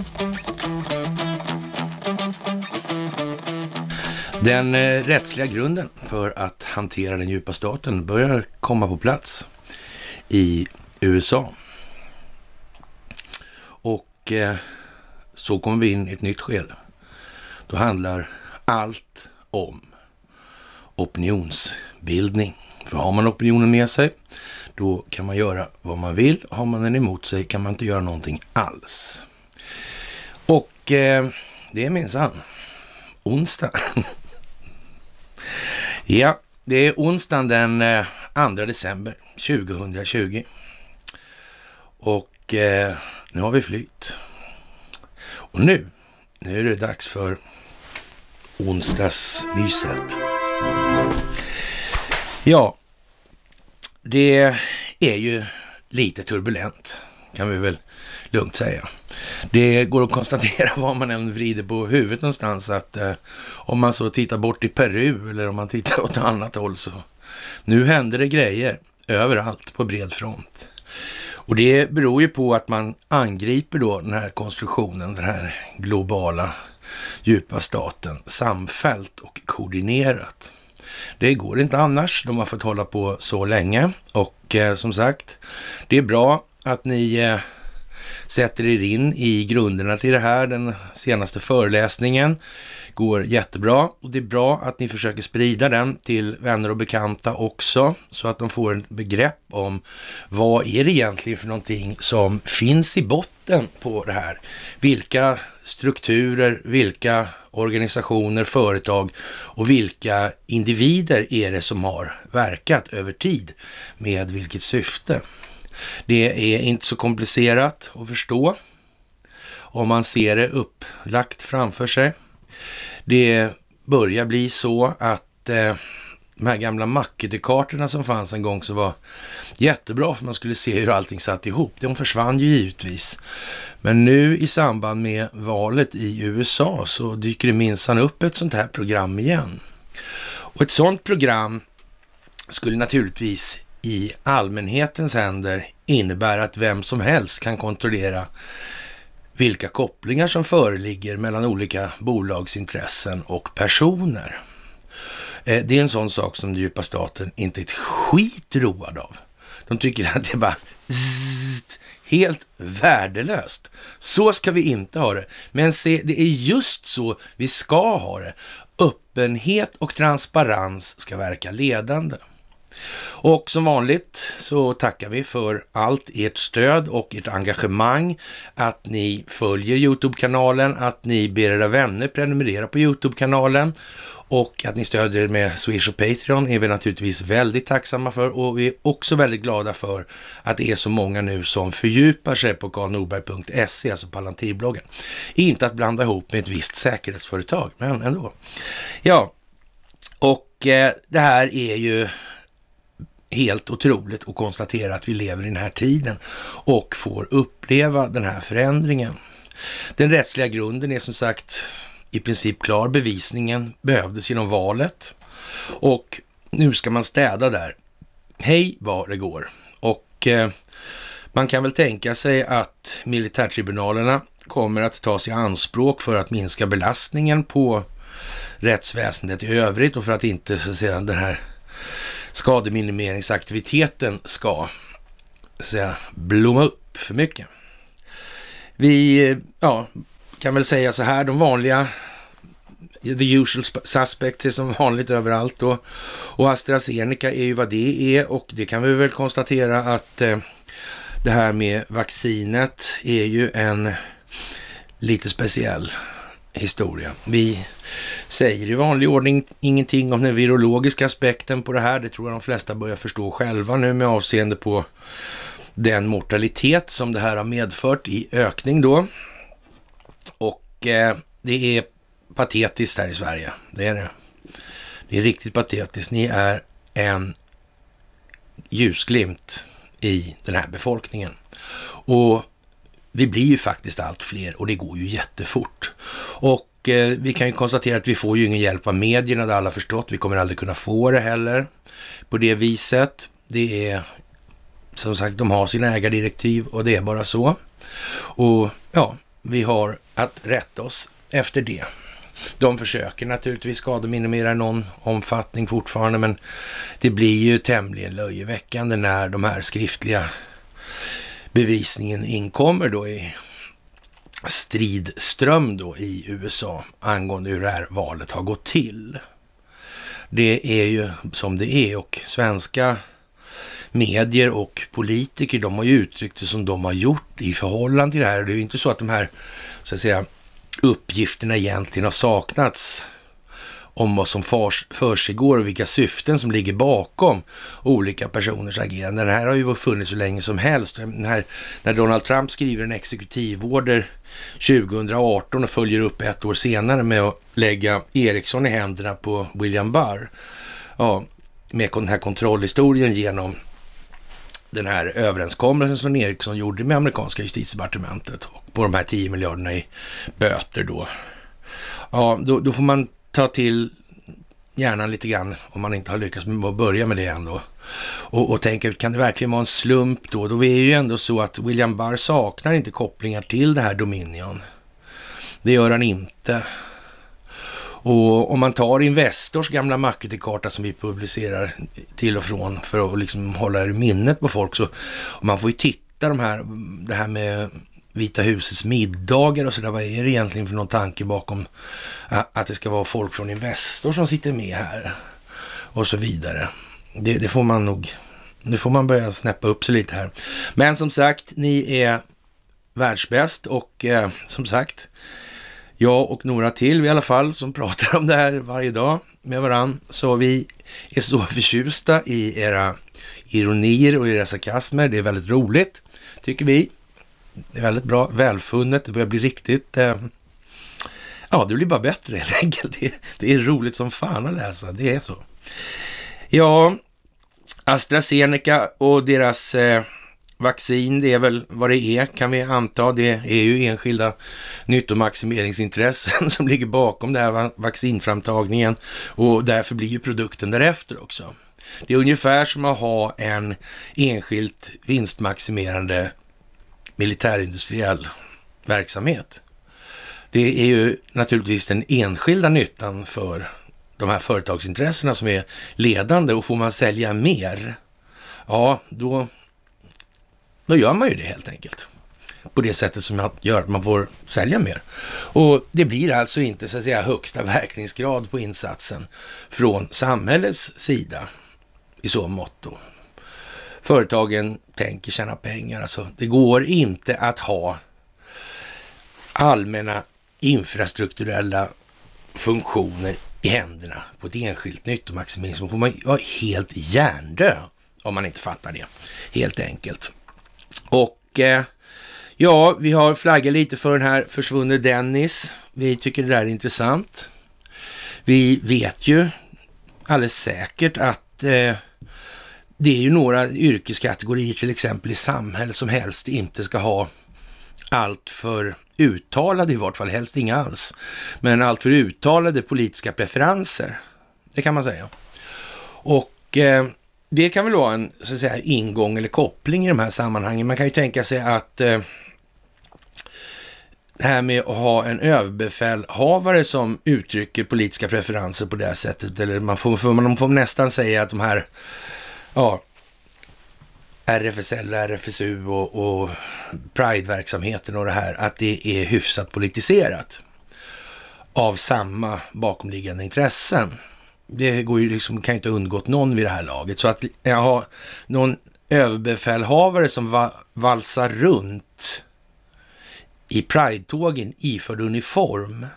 Den rättsliga grunden för att hantera den djupa staten börjar komma på plats i USA. Och så kommer vi in i ett nytt skede. Då handlar allt om opinionsbildning. För har man opinionen med sig, då kan man göra vad man vill. Har man den emot sig kan man inte göra någonting alls. Och det är minsann onsdag. Ja, det är onsdagen den 2 december 2020. Och nu har vi flytt. Och nu är det dags för onsdagsmyset. Ja, det är ju lite turbulent, kan vi väl lugnt säga. Det går att konstatera var man än vrider på huvudet någonstans att om man så tittar bort i Peru eller om man tittar åt ett annat håll så nu händer det grejer överallt på bred front. Och det beror ju på att man angriper då den här konstruktionen, den här globala djupa staten samfällt och koordinerat. Det går inte annars, de har fått hålla på så länge och som sagt, det är bra att ni sätter er in i grunderna till det här. Den senaste föreläsningen går jättebra och det är bra att ni försöker sprida den till vänner och bekanta också så att de får ett begrepp om vad är det egentligen för någonting som finns i botten på det här. Vilka strukturer, vilka organisationer, företag och vilka individer är det som har verkat över tid med vilket syfte. Det är inte så komplicerat att förstå om man ser det upplagt framför sig. Det börjar bli så att de här gamla Mackete-kartorna som fanns en gång så var jättebra för man skulle se hur allting satt ihop. De försvann ju givetvis. Men nu i samband med valet i USA så dyker det minsann upp ett sånt här program igen. Och ett sånt program skulle naturligtvis i allmänhetens händer innebär att vem som helst kan kontrollera vilka kopplingar som föreligger mellan olika bolagsintressen och personer. Det är en sån sak som den djupa staten inte är ett skit road av. De tycker att det är bara helt värdelöst. Så ska vi inte ha det. Men se, det är just så vi ska ha det. Öppenhet och transparens ska verka ledande. Och som vanligt så tackar vi för allt ert stöd och ert engagemang, att ni följer YouTube-kanalen, att ni ber era vänner prenumerera på YouTube-kanalen och att ni stödjer med Swish och Patreon är vi naturligtvis väldigt tacksamma för, och vi är också väldigt glada för att det är så många nu som fördjupar sig på karlnorberg.se, alltså Palantirbloggen. Inte att blanda ihop med ett visst säkerhetsföretag, men ändå. Ja, och det här är ju helt otroligt att konstatera att vi lever i den här tiden och får uppleva den här förändringen. Den rättsliga grunden är som sagt i princip klar. Bevisningen behövdes genom valet och nu ska man städa där. Hej vad det går. Och man kan väl tänka sig att militärtribunalerna kommer att tas i anspråk för att minska belastningen på rättsväsendet i övrigt och för att inte så att säga den här skademinimeringsaktiviteten ska så att säga blomma upp för mycket. Vi kan väl säga så här, de vanliga the usual suspects är som vanligt överallt och AstraZeneca är ju vad det är, och det kan vi väl konstatera att det här med vaccinet är ju en lite speciell historia. Vi säger i vanlig ordning ingenting om den virologiska aspekten på det här. Det tror jag de flesta börjar förstå själva nu med avseende på den mortalitet som det här har medfört i ökning då. Och det är patetiskt här i Sverige. Det är det. Det är riktigt patetiskt. Ni är en ljusglimt i den här befolkningen. Och vi blir ju faktiskt allt fler och det går ju jättefort. Och vi kan ju konstatera att vi får ju ingen hjälp av medierna, det alla förstått. Vi kommer aldrig kunna få det heller på det viset. Det är som sagt, de har sina ägardirektiv och det är bara så. Och ja, vi har att rätta oss efter det. De försöker naturligtvis skademinimera i någon omfattning fortfarande, men det blir ju tämligen löjeväckande när de här skriftliga bevisningen inkommer då i stridström då i USA angående hur det här valet har gått till. Det är ju som det är, och svenska medier och politiker, de har ju uttryckt det som de har gjort i förhållande till det här. Det är ju inte så att de här, så att säga, uppgifterna egentligen har saknats om vad som försiggår och vilka syften som ligger bakom olika personers agerande. Det här har ju funnits så länge som helst. När Donald Trump skriver en exekutivorder 2018 och följer upp ett år senare med att lägga Ericsson i händerna på William Barr. Ja, med den här kontrollhistorien genom den här överenskommelsen som Ericsson gjorde med amerikanska justitiedepartementet och på de här 10 miljarderna i böter då. Ja, då får man ta till hjärnan lite grann om man inte har lyckats med att börja med det ändå. Och tänka ut, kan det verkligen vara en slump då? Då är det ju ändå så att William Barr saknar inte kopplingar till det här Dominion. Det gör han inte. Och om man tar Investors gamla marketingkarta som vi publicerar till och från för att liksom hålla i minnet på folk, så man får ju titta det här med Vita husets middagar och sådär. Vad är det egentligen för någon tanke bakom att det ska vara folk från Investor som sitter med här och så vidare. Det får man nog, nu får man börja snäppa upp sig lite här. Men som sagt, ni är världsbäst och som sagt, jag och några till i alla fall som pratar om det här varje dag med varann. Så vi är så förtjusta i era ironier och era sarkasmer. Det är väldigt roligt, tycker vi. Det är väldigt bra, välfunnet. Det börjar bli riktigt... ja, det blir bara bättre helt enkelt. Det är roligt som fan att läsa. Det är så. Ja, AstraZeneca och deras... vaccin, det är väl vad det är, kan vi anta. Det är ju enskilda nyttomaximeringsintressen som ligger bakom det här vaccinframtagningen, och därför blir ju produkten därefter också. Det är ungefär som att ha en enskilt vinstmaximerande militärindustriell verksamhet. Det är ju naturligtvis den enskilda nyttan för de här företagsintressena som är ledande, och får man sälja mer, ja, då gör man ju det helt enkelt. På det sättet som gör att man får sälja mer. Och det blir alltså inte, så att säga, högsta verkningsgrad på insatsen från samhällets sida i så mått. Företagen tänker tjäna pengar. Alltså, det går inte att ha allmänna infrastrukturella funktioner i händerna på ett enskilt nyttomaximering. Så får man vara helt hjärndö om man inte fattar det. Helt enkelt. Och ja, vi har flaggat lite för den här försvunne Dennis. Vi tycker det där är intressant. Vi vet ju alldeles säkert att det är ju några yrkeskategorier till exempel i samhället som helst inte ska ha allt för uttalade, i vart fall helst inga alls, men allt för uttalade politiska preferenser. Det kan man säga. Och det kan väl vara en, så att säga, ingång eller koppling i de här sammanhangen. Man kan ju tänka sig att det här med att ha en överbefälhavare som uttrycker politiska preferenser på det här sättet, eller man får nästan säga att de här, ja, RFSL, RFSU och Pride-verksamheten och det här, att det är hyfsat politiserat av samma bakomliggande intressen. Det går ju liksom, kan inte undgått någon vid det här laget. Så att jag har någon överbefälhavare som valsar runt i Pride-tågen iförd uniform,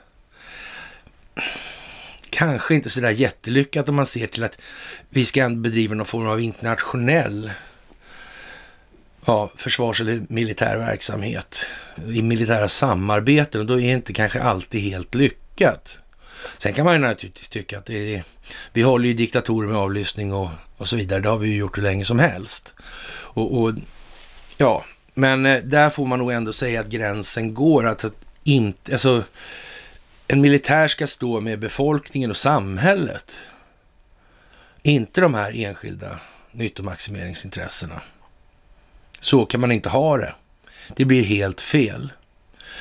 kanske inte så där jättelyckat om man ser till att vi ska bedriva någon form av internationell försvars- eller militär verksamhet i militära samarbeten, och då är det inte kanske alltid helt lyckat. Sen kan man ju naturligtvis tycka att vi håller ju diktatorer med avlyssning och så vidare. Det har vi ju gjort hur länge som helst. Och ja, men där får man nog ändå säga att gränsen går att inte, alltså en militär ska stå med befolkningen och samhället. Inte de här enskilda nyttomaximeringsintressena. Så kan man inte ha det. Det blir helt fel.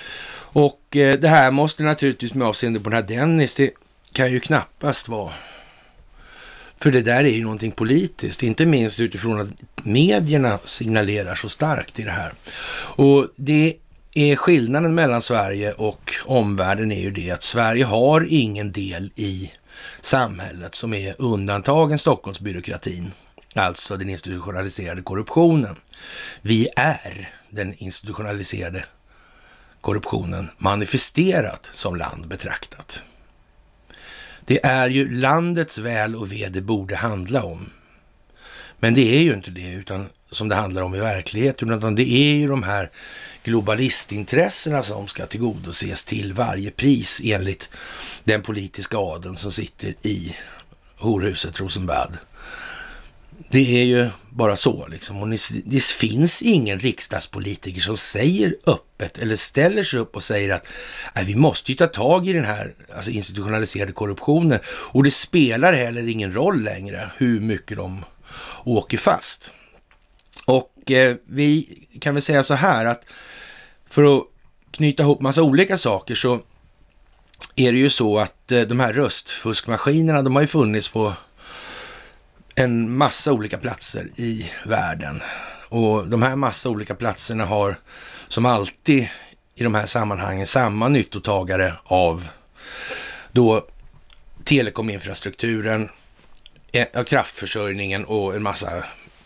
Och det här måste naturligtvis med avseende på den här Dennis, det kan ju knappast vara. För det där är ju någonting politiskt, inte minst utifrån att medierna signalerar så starkt i det här. Och det är skillnaden mellan Sverige och omvärlden är ju det att Sverige har ingen del i samhället som är undantagen Stockholmsbyråkratin, alltså den institutionaliserade korruptionen. Vi är den institutionaliserade korruptionen manifesterat som land betraktat. Det är ju landets väl och ve det borde handla om. Men det är ju inte det, utan som det handlar om i verkligheten, utan det är ju de här globalistintressena som ska tillgodoses till varje pris enligt den politiska adeln som sitter i horhuset Rosenbad. Det är ju bara så liksom. Och det finns ingen riksdagspolitiker som säger öppet eller ställer sig upp och säger att vi måste ju ta tag i den här institutionaliserade korruptionen, och det spelar heller ingen roll längre hur mycket de åker fast. Och vi kan väl säga så här att för att knyta ihop massa olika saker så är det ju så att de här röstfuskmaskinerna, de har ju funnits på en massa olika platser i världen. Och de här massa olika platserna har som alltid i de här sammanhangen samma nyttotagare av då telekominfrastrukturen, kraftförsörjningen och en massa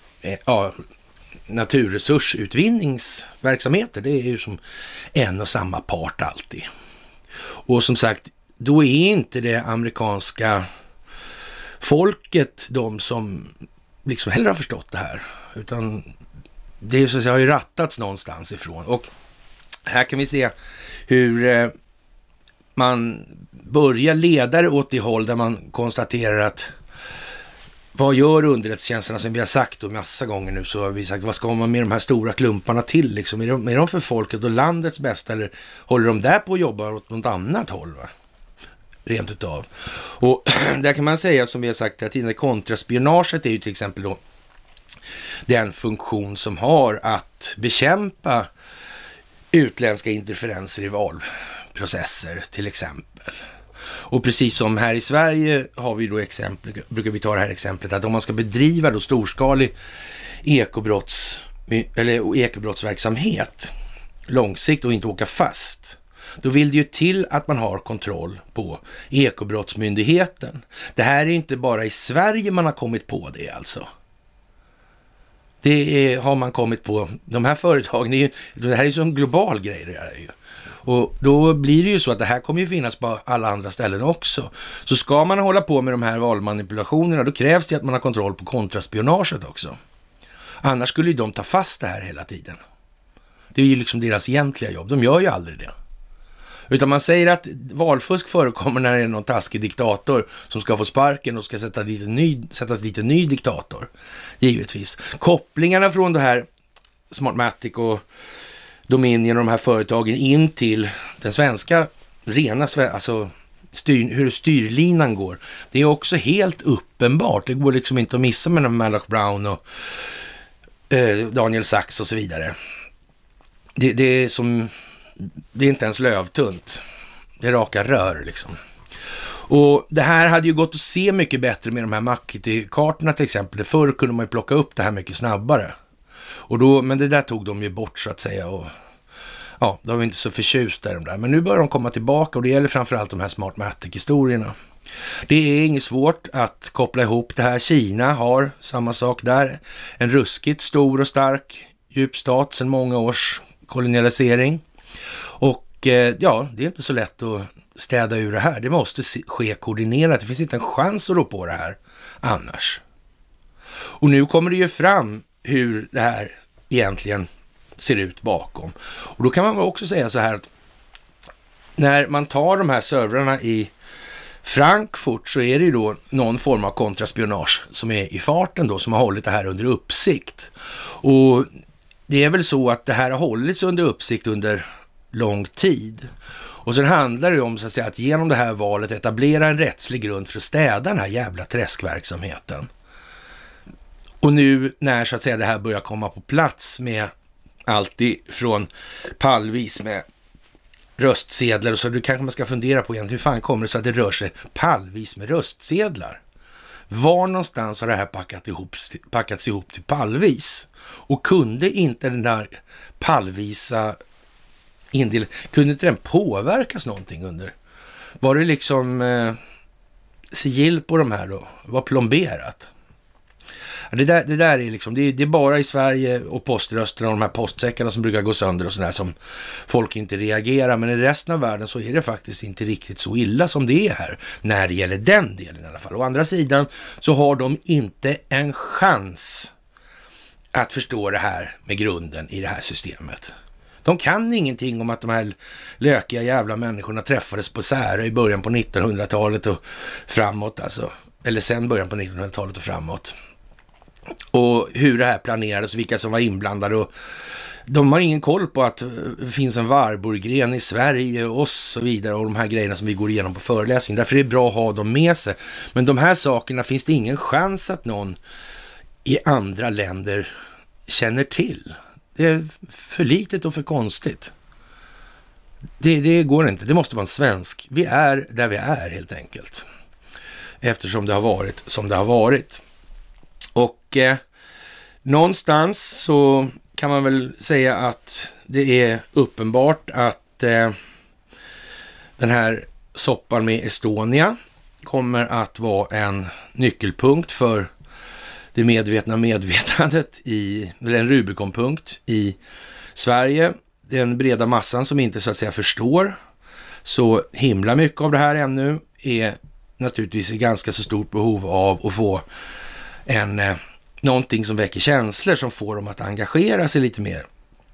naturresursutvinningsverksamheter. Det är ju som en och samma part alltid. Och som sagt, då är inte det amerikanska folket de som liksom heller har förstått det här, utan det är så att säga har ju rattats någonstans ifrån. Och här kan vi se hur man börjar ledare åt det håll där man konstaterar att vad gör underrättelsetjänsterna, som vi har sagt då massa gånger nu, så har vi sagt, vad ska man med de här stora klumparna till liksom? Är de för folket och landets bästa, eller håller de där på att jobba åt något annat håll, va? Rent utav. Och där kan man säga, som vi har sagt att innan, kontraspionaget är ju till exempel då den funktion som har att bekämpa utländska interferenser i valprocesser till exempel. Och precis som här i Sverige har vi då exempel, brukar vi ta det här exemplet, att om man ska bedriva då storskalig ekobrottsverksamhet långsiktigt och inte åka fast, då vill det ju till att man har kontroll på ekobrottsmyndigheten. Det här är inte bara i Sverige man har kommit på det alltså. Har man kommit på, de här företagen, det här är ju en global grej det är ju. Och då blir det ju så att det här kommer ju finnas på alla andra ställen också. Så ska man hålla på med de här valmanipulationerna, då krävs det att man har kontroll på kontraspionaget också. Annars skulle ju de ta fast det här hela tiden. Det är ju liksom deras egentliga jobb. De gör ju aldrig det. Utan man säger att valfusk förekommer när det är någon taskig diktator som ska få sparken och ska sättas dit en ny diktator. Givetvis. Kopplingarna från det här Smartmatic och Dominion och de här företagen in till den svenska rena, alltså hur styrlinan går. Det är också helt uppenbart. Det går liksom inte att missa med Malloch Brown och Daniel Sachs och så vidare. Det är inte ens lövtunt. Det är raka rör liksom. Och det här hade ju gått att se mycket bättre med de här Makiti-kartorna till exempel. Förr kunde man ju plocka upp det här mycket snabbare. Men det där tog de ju bort så att säga, och ja, de var inte så förtjusta där. Men nu börjar de komma tillbaka, och det gäller framförallt de här Smartmatic-historierna. Det är inget svårt att koppla ihop det här. Kina har samma sak där. En ruskigt stor och stark djupstat sedan många års kolonialisering. Och ja, det är inte så lätt att städa ur det här. Det måste ske koordinerat. Det finns inte en chans att rå på det här annars. Och nu kommer det ju fram hur det här egentligen ser ut bakom. Och då kan man också säga så här att när man tar de här servrarna i Frankfurt så är det ju då någon form av kontraspionage som är i farten då, som har hållit det här under uppsikt. Och det är väl så att det här har hållits under uppsikt under lång tid. Och sen handlar det om så att säga att genom det här valet etablera en rättslig grund för att städa den här jävla träskverksamheten. Och nu när så att säga det här börjar komma på plats med allt från pallvis med röstsedlar och så. Du kanske man ska fundera på igen, hur fan kommer det så att det rör sig pallvis med röstsedlar? Var någonstans har det här packats ihop till pallvis? Och kunde inte den där pallvisa kunde inte den påverkas någonting under? Var det liksom sigill på de här då? Var plomberat? Det där är liksom, det är bara i Sverige och poströsterna och de här postsäckarna som brukar gå sönder och sådär som folk inte reagerar. Men i resten av världen så är det faktiskt inte riktigt så illa som det är här. När det gäller den delen i alla fall. Å andra sidan så har de inte en chans att förstå det här med grunden i det här systemet. De kan ingenting om att de här lökiga jävla människorna träffades på Särö i början på 1900-talet och framåt alltså. Eller sen början på 1900-talet och framåt. Och hur det här planerades och vilka som var inblandade. Och de har ingen koll på att det finns en Warburggren i Sverige och så vidare. Och de här grejerna som vi går igenom på föreläsning. Därför är det bra att ha dem med sig. Men de här sakerna finns det ingen chans att någon i andra länder känner till. Det är för litet och för konstigt. Det går inte. Det måste vara en svensk. Vi är där vi är helt enkelt. Eftersom det har varit som det har varit. Och någonstans så kan man väl säga att det är uppenbart att den här soppan med Estonia kommer att vara en nyckelpunkt för det medvetna medvetandet eller en Rubikonpunkt i Sverige. Den breda massan som inte så att säga förstår så himla mycket av det här ännu är naturligtvis i ganska så stort behov av att få någonting som väcker känslor som får dem att engagera sig lite mer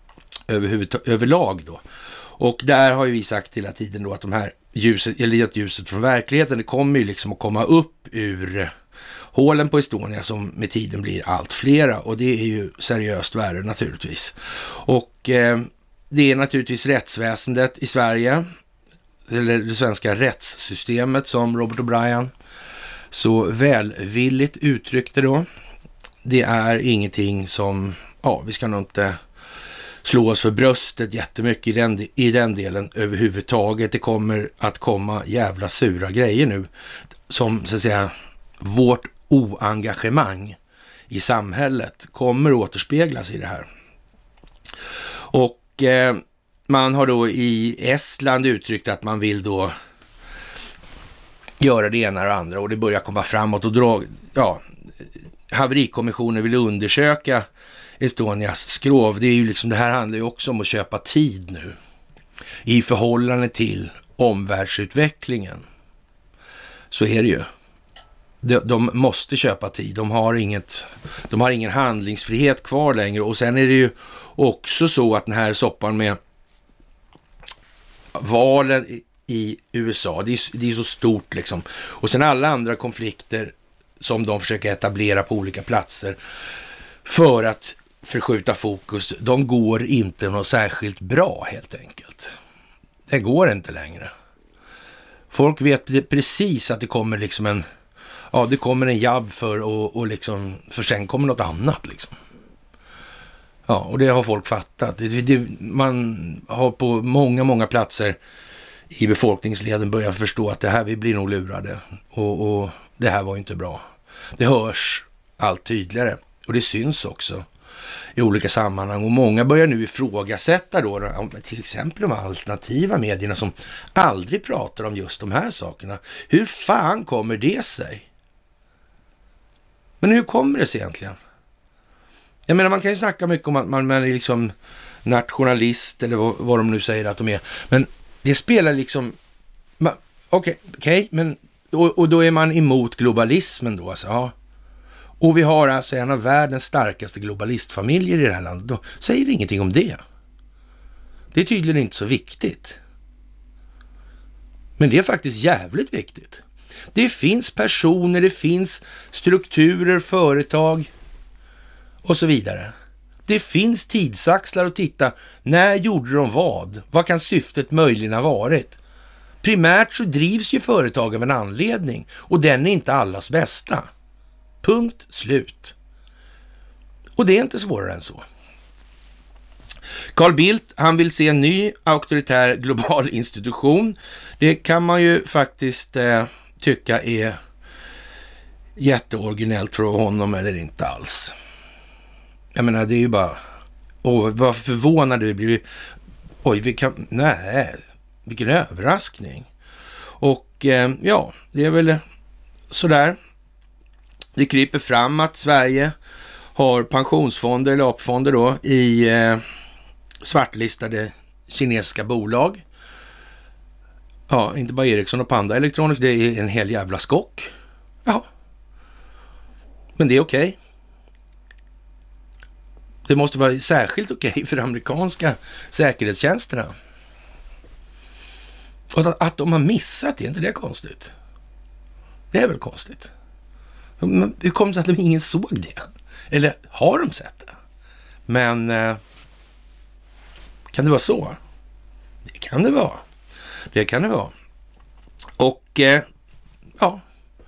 överlag då. Och där har ju vi sagt hela tiden då att de här ljuset från verkligheten, det kommer ju liksom att komma upp ur hålen på Estonia som med tiden blir allt flera, och det är ju seriöst värre naturligtvis. Och det är naturligtvis rättsväsendet i Sverige, eller det svenska rättssystemet som Robert O'Brien så välvilligt uttryckte då. Det är ingenting som, vi ska nog inte slå oss för bröstet jättemycket i den delen överhuvudtaget. Det kommer att komma jävla sura grejer nu som så att säga vårt oengagemang i samhället kommer att återspeglas i det här. Och man har då i Estland uttryckt att man vill då göra det ena och det andra, och det börjar komma framåt och haverikommissionen vill undersöka Estonias skrov. Det är ju liksom, det här handlar ju också om att köpa tid nu i förhållande till omvärldsutvecklingen. Så är det ju. De måste köpa tid. De har ingen handlingsfrihet kvar längre. Och sen är det ju också så att den här soppan med valen i USA, det är så stort liksom. Och sen alla andra konflikter som de försöker etablera på olika platser för att förskjuta fokus, de går inte något särskilt bra helt enkelt. Det går inte längre. Folk vet precis att det kommer liksom det kommer en jabb för liksom, för sen kommer något annat liksom. Ja, och det har folk fattat. Man har på många platser i befolkningsleden börjat förstå att det här, vi blir nog lurade. Och det här var inte bra. Det hörs allt tydligare. Och det syns också i olika sammanhang. Och många börjar nu ifrågasätta då, till exempel de alternativa medierna som aldrig pratar om just de här sakerna. Hur fan kommer det sig? Men hur kommer det sig egentligen? Jag menar, man kan ju snacka mycket om att man är liksom nationalist eller vad de nu säger att de är. Men det spelar liksom... Okej, men... Och då är man emot globalismen då, alltså. Ja. Och vi har alltså en av världens starkaste globalistfamiljer i det här landet. Då säger det ingenting om det. Det är tydligen inte så viktigt. Men det är faktiskt jävligt viktigt. Det finns personer, det finns strukturer, företag och så vidare. Det finns tidsaxlar att titta. När gjorde de vad? Vad kan syftet möjligen ha varit? Primärt så drivs ju företag av en anledning, och den är inte allas bästa. Punkt, slut. Och det är inte svårare än så. Carl Bildt, han vill se en ny auktoritär global institution. Det kan man ju faktiskt tycka är jätteoriginellt för honom eller inte alls. Jag menar, det är ju bara... vad förvånad du blir. Oj, vilken överraskning. Och ja, det är väl sådär. Det kryper fram att Sverige har pensionsfonder eller AP-fonder då i svartlistade kinesiska bolag. Ja, inte bara Ericsson och Panda Electronics, det är en hel jävla skock. Ja. Men det är okej. Det måste vara särskilt okej för amerikanska säkerhetstjänsterna. Och att de har missat det, är inte det konstigt? Det är väl konstigt. Men hur kom det sig att ingen såg det? Eller har de sett det? Men kan det vara så? Det kan det vara. Det kan det vara. Och ja,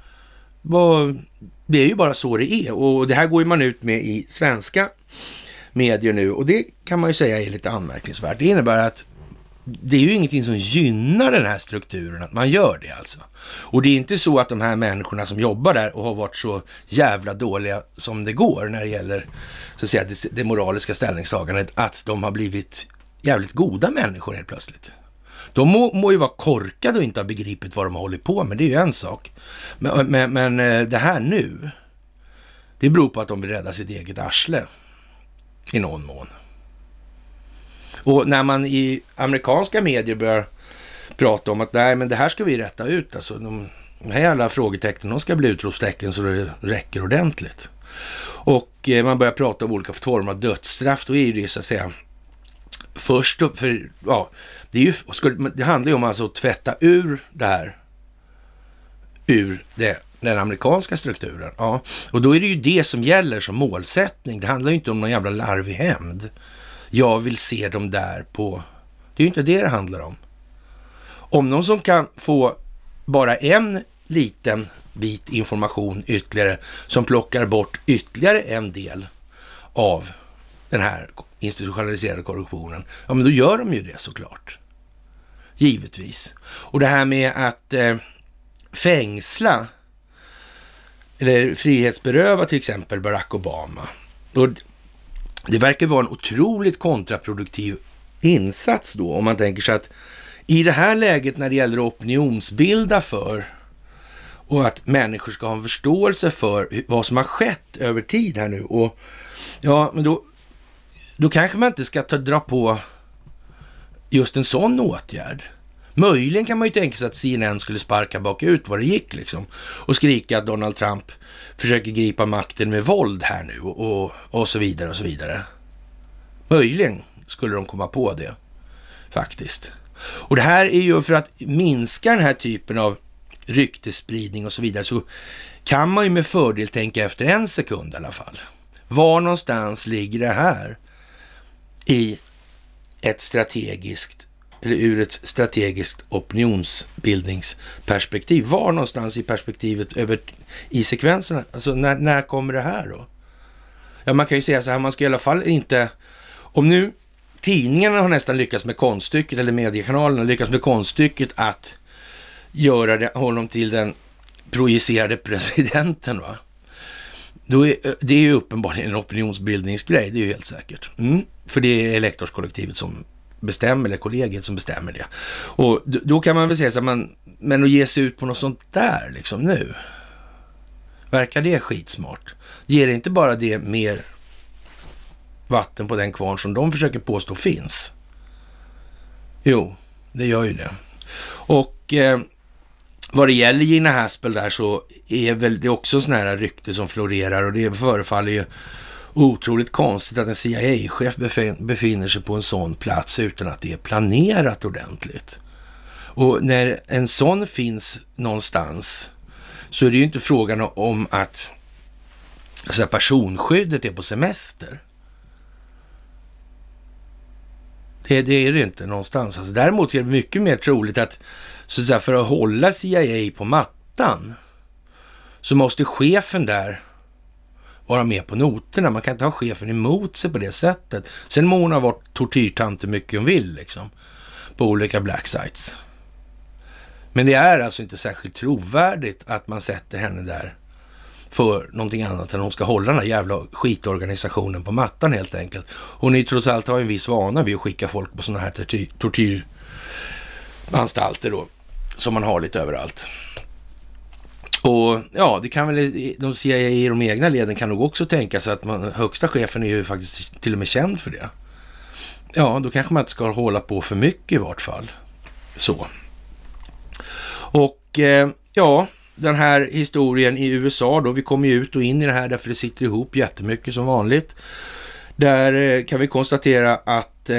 det är ju bara så det är. Och det här går ju man ut med i svenska medier nu. Och det kan man ju säga är lite anmärkningsvärt. Det innebär att det är ju ingenting som gynnar den här strukturen att man gör det alltså. Och det är inte så att de här människorna som jobbar där och har varit så jävla dåliga som det går när det gäller så att säga det moraliska ställningstagandet, att de har blivit jävligt goda människor helt plötsligt. De må ju vara korkade och inte ha begripit vad de har hållit på med, det är ju en sak. Men det här nu, det beror på att de vill rädda sitt eget arsle i någon mån. Och när man i amerikanska medier börjar prata om att nej, men det här ska vi rätta ut, alltså de här jävla frågetecknen, de ska bli utropstecken så det räcker ordentligt. Och man börjar prata om olika former av dödsstraff, då är det så att säga först för, ja, det handlar ju om alltså att tvätta ur det här, ur den amerikanska strukturen. Ja, och då är det ju det som gäller som målsättning. Det handlar ju inte om någon jävla larvig hämnd. Jag vill se dem där på... Det är ju inte det handlar om. Om någon som kan få bara en liten bit information ytterligare som plockar bort ytterligare en del av den här institutionaliserade korruptionen, ja men då gör de ju det såklart. Givetvis. Och det här med att fängsla eller frihetsberöva till exempel Barack Obama. Och det verkar vara en otroligt kontraproduktiv insats då, om man tänker sig att i det här läget när det gäller att opinionsbilda för och att människor ska ha en förståelse för vad som har skett över tid här nu, och ja, men då kanske man inte ska dra på just en sån åtgärd. Möjligen kan man ju tänka sig att CNN skulle sparka bakut vad det gick liksom och skrika att Donald Trump försöker gripa makten med våld här nu och så vidare och så vidare. Möjligen skulle de komma på det faktiskt. Och det här är ju för att minska den här typen av ryktesspridning och så vidare, så kan man ju med fördel tänka efter en sekund i alla fall. Var någonstans ligger det här i ett strategiskt eller ur ett strategiskt opinionsbildningsperspektiv? Var någonstans i perspektivet i sekvenserna? Alltså när kommer det här då? Ja, man kan ju säga så här, man ska i alla fall inte, om nu tidningarna har nästan lyckats med konststycket, eller mediekanalerna lyckats med konststycket att göra honom till den projicerade presidenten, va? Det är ju uppenbarligen en opinionsbildningsgrej, det är ju helt säkert. För det är elektorskollektivet som bestämmer, eller kollegiet som bestämmer det. Och då kan man väl säga så här, men att ge sig ut på något sånt där liksom nu, verkar det skitsmart? Ger det inte bara det mer vatten på den kvarn som de försöker påstå finns? Jo, det gör ju det. Och vad det gäller Gina Haspel där, så är väl det också sån här rykte som florerar, och det förefaller ju otroligt konstigt att en CIA-chef befinner sig på en sån plats utan att det är planerat ordentligt. Och när en sån finns någonstans så är det ju inte frågan om att alltså, personskyddet är på semester. Det är det inte någonstans. Alltså, däremot är det mycket mer troligt att, så att säga, för att hålla CIA på mattan så måste chefen där vara med på noterna. Man kan inte ha chefen emot sig på det sättet. Sen må hon ha varit tortyrtant hur mycket hon vill liksom, på olika black sites. Men det är alltså inte särskilt trovärdigt att man sätter henne där för någonting annat än hon ska hålla den här jävla skitorganisationen på mattan helt enkelt. Hon är ju trots allt har en viss vana vid att skicka folk på sådana här tortyranstalter då, som man har lite överallt. Och ja, det kan väl de CIA i de egna leden kan nog också tänka sig att högsta chefen är ju faktiskt till och med känd för det. Ja, då kanske man inte ska hålla på för mycket i vart fall. Så. Och ja, den här historien i USA då, vi kommer ju ut och in i det här därför det sitter ihop jättemycket som vanligt. Där kan vi konstatera att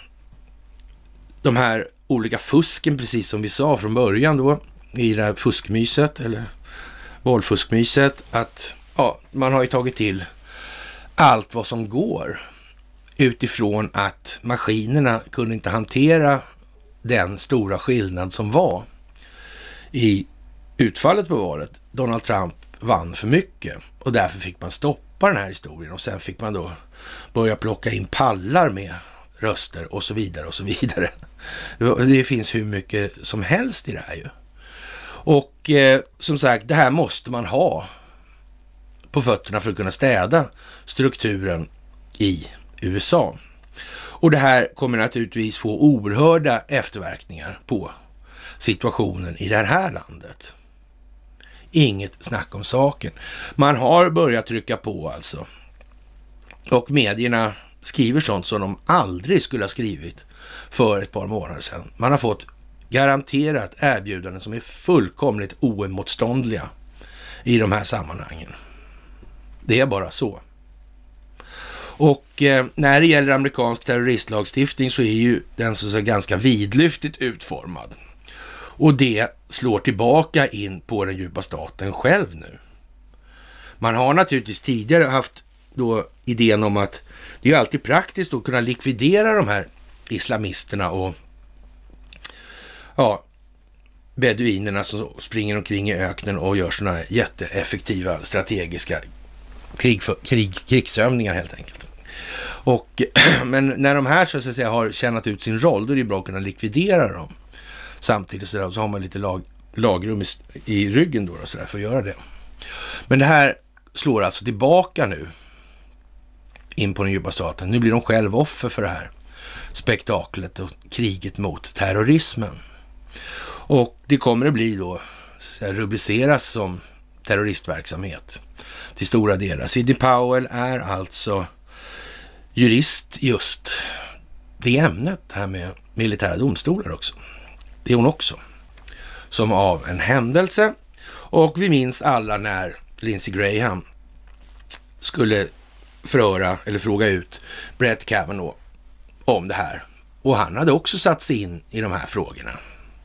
de här olika fusken, precis som vi sa från början då, i det här fuskmyset eller valfuskmyset, att ja, man har ju tagit till allt vad som går utifrån att maskinerna kunde inte hantera den stora skillnad som var i utfallet på valet. Donald Trump vann för mycket och därför fick man stoppa den här historien och sen fick man då börja plocka in pallar med röster och så vidare och så vidare. Det finns hur mycket som helst i det här ju. Och som sagt, det här måste man ha på fötterna för att kunna städa strukturen i USA. Och det här kommer naturligtvis få oerhörda efterverkningar på situationen i det här landet. Inget snack om saken. Man har börjat trycka på alltså. Och medierna skriver sånt som de aldrig skulle ha skrivit för ett par månader sedan. Man har fått garanterat erbjudanden som är fullkomligt oemotståndliga i de här sammanhangen. Det är bara så. Och när det gäller amerikansk terroristlagstiftning så är ju den så ganska vidlyftigt utformad. Och det slår tillbaka in på den djupa staten själv nu. Man har naturligtvis tidigare haft då idén om att det är alltid praktiskt att kunna likvidera de här islamisterna och ja, beduinerna som springer omkring i öknen och gör sådana här jätteeffektiva strategiska krigsövningar helt enkelt. Och, men när de här så att säga har tjänat ut sin roll, då är det bra att kunna likvidera dem. Samtidigt så har man lite lagrum i ryggen då så där för att göra det. Men det här slår alltså tillbaka nu in på den djupa staten. Nu blir de själv offer för det här spektaklet och kriget mot terrorismen. Och det kommer att bli då så här, rubriceras som terroristverksamhet till stora delar. Sidney Powell är alltså jurist just det ämnet här med militära domstolar också. Det är hon också. Som av en händelse. Och vi minns alla när Lindsey Graham skulle fråga ut Brett Kavanaugh om det här. Och han hade också satt sig in i de här frågorna.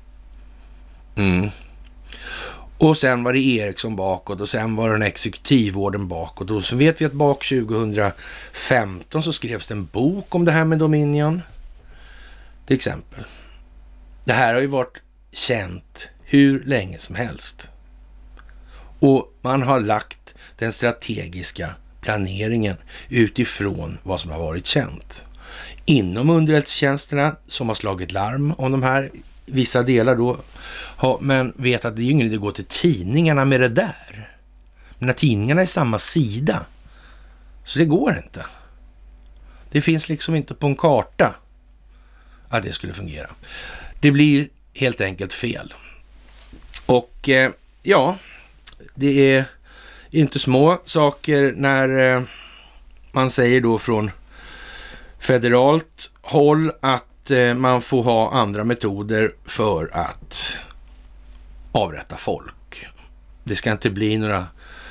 Och sen var det Ericsson bakåt och sen var det en exekutivvården bakåt. Och så vet vi att bak 2015 så skrevs det en bok om det här med Dominion. Till exempel. Det här har ju varit känt hur länge som helst. Och man har lagt den strategiska planeringen utifrån vad som har varit känt. Inom underrättelsetjänsterna som har slagit larm om de här vissa delar då, men vet att det är ingen idé att gå till tidningarna med det där. Men när tidningarna är samma sida, så det går inte. Det finns liksom inte på en karta att det skulle fungera. Det blir helt enkelt fel. Och ja, det är inte små saker när man säger då från federalt håll att man får ha andra metoder för att avrätta folk. Det ska inte bli några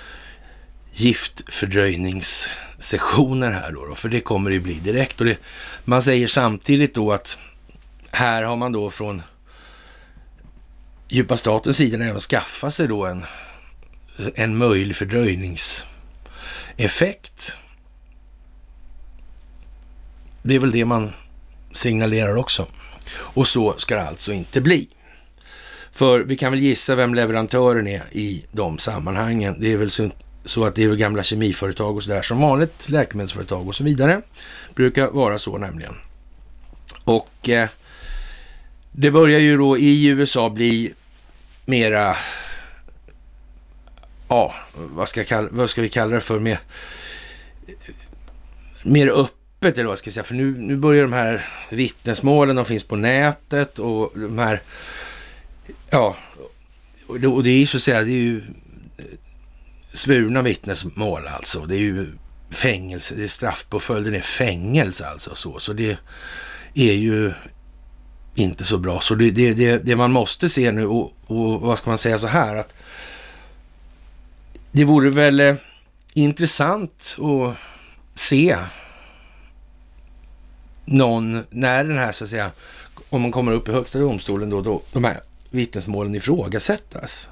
giftfördröjningssessioner här då, för det kommer det bli direkt. Och man säger samtidigt då att här har man då från djupa statens sida även skaffat sig då en möjlig fördröjningseffekt. Det är väl det man signalerar också. Och så ska det alltså inte bli. För vi kan väl gissa vem leverantören är i de sammanhangen. Det är väl så att det är gamla kemiföretag och sådär som vanligt, läkemedelsföretag och så vidare. Brukar vara så nämligen. Och det börjar ju då i USA bli mera, ja, vad ska vi kalla det för, mer öppet, eller vad ska jag säga, för nu börjar de här vittnesmålen, de finns på nätet och de här, ja, och det är ju så att säga, det är ju svurna vittnesmål alltså, det är ju fängelse, det är straffpåföljden är fängelse alltså, så det är ju inte så bra. Så det man måste se nu, och vad ska man säga så här, att det vore väl intressant att se någon, när den här så att säga, om man kommer upp i högsta domstolen då de här vittnesmålen ifrågasättas.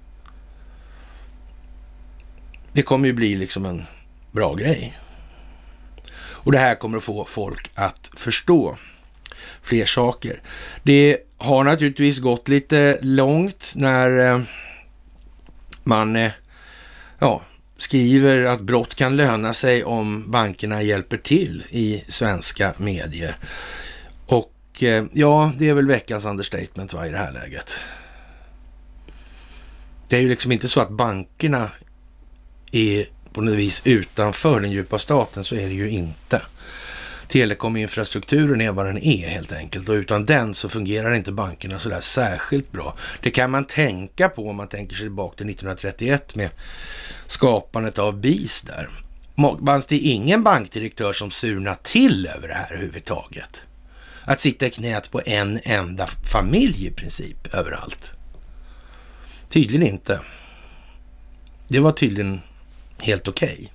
Det kommer ju bli liksom en bra grej. Och det här kommer att få folk att förstå fler saker. Det har naturligtvis gått lite långt när man skriver att brott kan löna sig om bankerna hjälper till i svenska medier. Och ja, det är väl veckans understatement i det här läget. Det är ju liksom inte så att bankerna är på något vis utanför den djupa staten, så är det ju inte. Telekominfrastrukturen är vad den är helt enkelt, och utan den så fungerar inte bankerna så där särskilt bra. Det kan man tänka på om man tänker sig tillbaka till 1931 med skapandet av BIS där. Fanns det ingen bankdirektör som surnar till över det här överhuvudtaget? Att sitta i knät på en enda familj i princip överallt. Tydligen inte. Det var tydligen helt okej.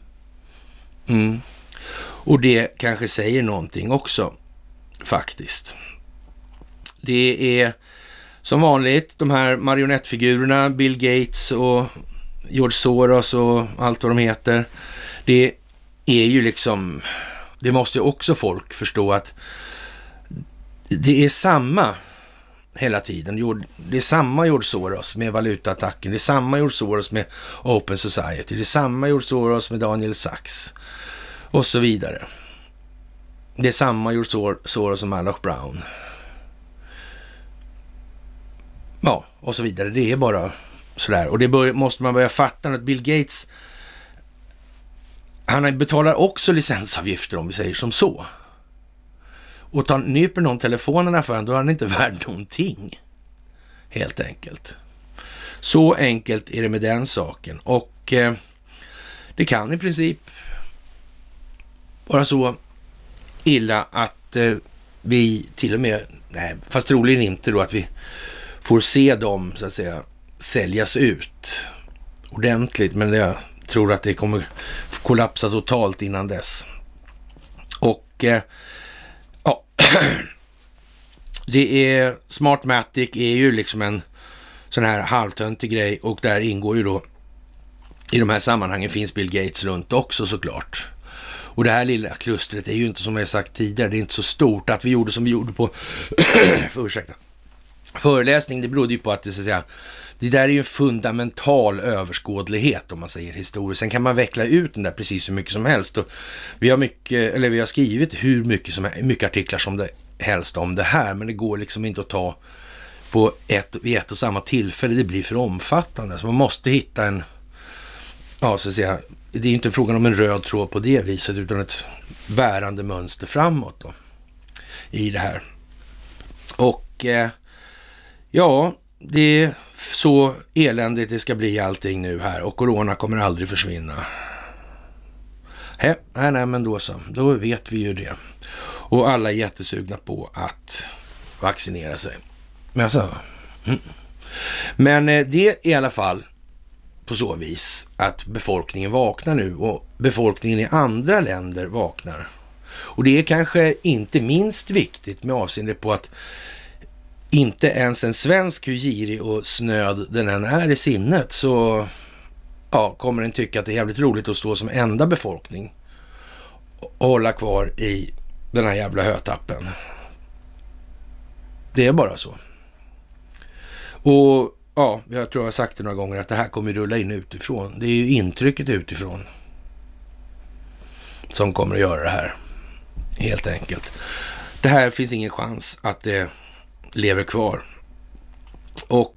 Och det kanske säger någonting också faktiskt. Det är som vanligt de här marionettfigurerna, Bill Gates och George Soros och allt vad de heter. Det är ju liksom, det måste ju också folk förstå att det är samma hela tiden. Det är samma George Soros med valutaattacken. Det är samma George Soros med Open Society. Det är samma George Soros med Daniel Sachs. Och så vidare. Det är samma George Soros som Malloch Brown. Ja, och så vidare. Det är bara sådär. Och det måste man börja fatta att Bill Gates, han betalar också licensavgifter om vi säger som så. Och nyper någon telefonerna för honom, då är han inte värd någonting. Helt enkelt. Så enkelt är det med den saken. Och det kan i princip vara så illa att vi till och med, nej, fast troligen inte då, att vi får se dem så att säga säljas ut ordentligt. Men jag tror att det kommer kollapsa totalt innan dess. Och ja, det är Smartmatic är ju liksom en sån här halvtöntig grej, och där ingår ju då i de här sammanhangen finns Bill Gates runt också såklart. Och det här lilla klustret är ju inte, som jag sagt tidigare, det är inte så stort. Att vi gjorde som vi gjorde på föreläsning, det berodde ju på att det, så att säga, det där är ju en fundamental överskådlighet om man säger historiskt. Sen kan man veckla ut den där precis hur mycket som helst. Och vi har skrivit hur mycket artiklar som det helst om det här, men det går liksom inte att ta på vid ett och samma tillfälle. Det blir för omfattande. Så man måste hitta en, ja så att säga, det är inte frågan om en röd tråd på det viset, utan ett bärande mönster framåt då, i det här. Och ja, det är så eländigt det ska bli allting nu här, och corona kommer aldrig försvinna. Nej, men då så. Då vet vi ju det. Och alla är jättesugna på att vaccinera sig. Men det är i alla fall på så vis att befolkningen vaknar nu, och befolkningen i andra länder vaknar. Och det är kanske inte minst viktigt med avseende på att inte ens en svensk, hur girig och snöd den än är i sinnet, så ja, kommer den tycka att det är jävligt roligt att stå som enda befolkning och hålla kvar i den här jävla hötappen. Det är bara så. Och ja, jag tror jag har sagt det några gånger att det här kommer rulla in utifrån. Det är ju intrycket utifrån som kommer att göra det här. Helt enkelt. Det här finns ingen chans att det lever kvar. Och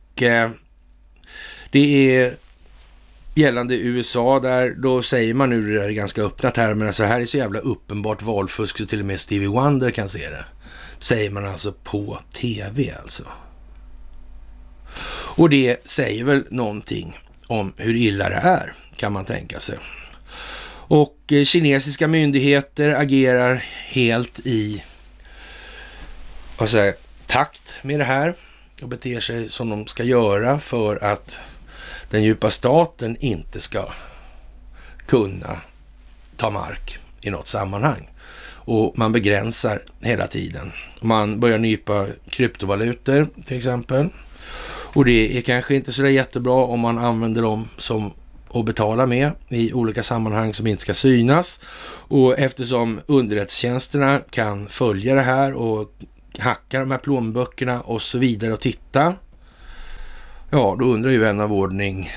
det är gällande USA där, då säger man nu det är ganska öppna termer, alltså här är så jävla uppenbart valfusk så till och med Stevie Wonder kan se det. Säger man alltså på tv alltså. Och det säger väl någonting om hur illa det är, kan man tänka sig. Och kinesiska myndigheter agerar helt i takt med det här och beter sig som de ska göra för att den djupa staten inte ska kunna ta mark i något sammanhang. Och man begränsar hela tiden. Man börjar nypa kryptovalutor till exempel. Och det är kanske inte så jättebra om man använder dem som att betala med i olika sammanhang som inte ska synas. Och eftersom underrättelsetjänsterna kan följa det här och hacka de här plånböckerna och så vidare och titta. Ja, då undrar ju vän av ordning,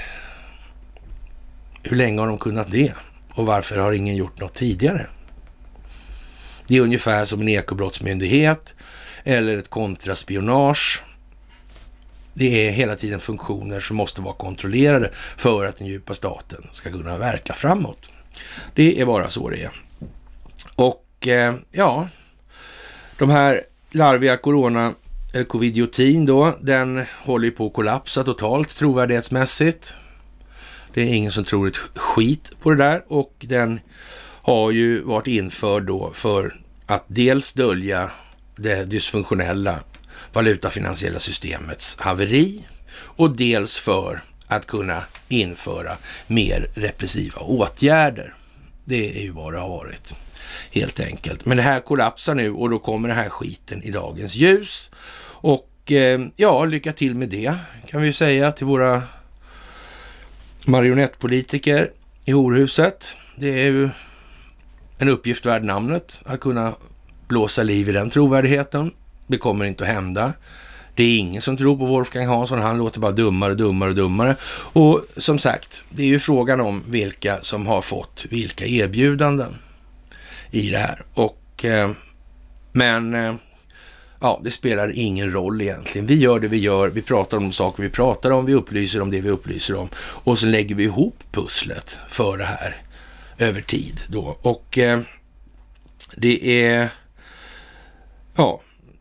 hur länge har de kunnat det? Och varför har ingen gjort något tidigare? Det är ungefär som en ekobrottsmyndighet eller ett kontraspionage. Det är hela tiden funktioner som måste vara kontrollerade för att den djupa staten ska kunna verka framåt. Det är bara så det är. Och ja, de här larviga covidiotin då, den håller ju på att kollapsa totalt trovärdighetsmässigt. Det är ingen som tror ett skit på det där och den har ju varit införd då för att dels dölja det dysfunktionella valutafinansiella systemets haveri och dels för att kunna införa mer repressiva åtgärder. Det är ju vad det har varit helt enkelt. Men det här kollapsar nu och då kommer det här skiten i dagens ljus. Och ja, lycka till med det kan vi ju säga till våra marionettpolitiker i horhuset. Det är ju en uppgift värd namnet att kunna blåsa liv i den trovärdigheten. Det kommer inte att hända. Det är ingen som tror på Wolfgang Hansson. Han låter bara dummare. Och som sagt, det är ju frågan om vilka som har fått vilka erbjudanden i det här. Och men ja, det spelar ingen roll egentligen. Vi gör det vi gör. Vi pratar om de saker vi pratar om. Vi upplyser om det vi upplyser om. Och så lägger vi ihop pusslet för det här över tid då. Och det är ja,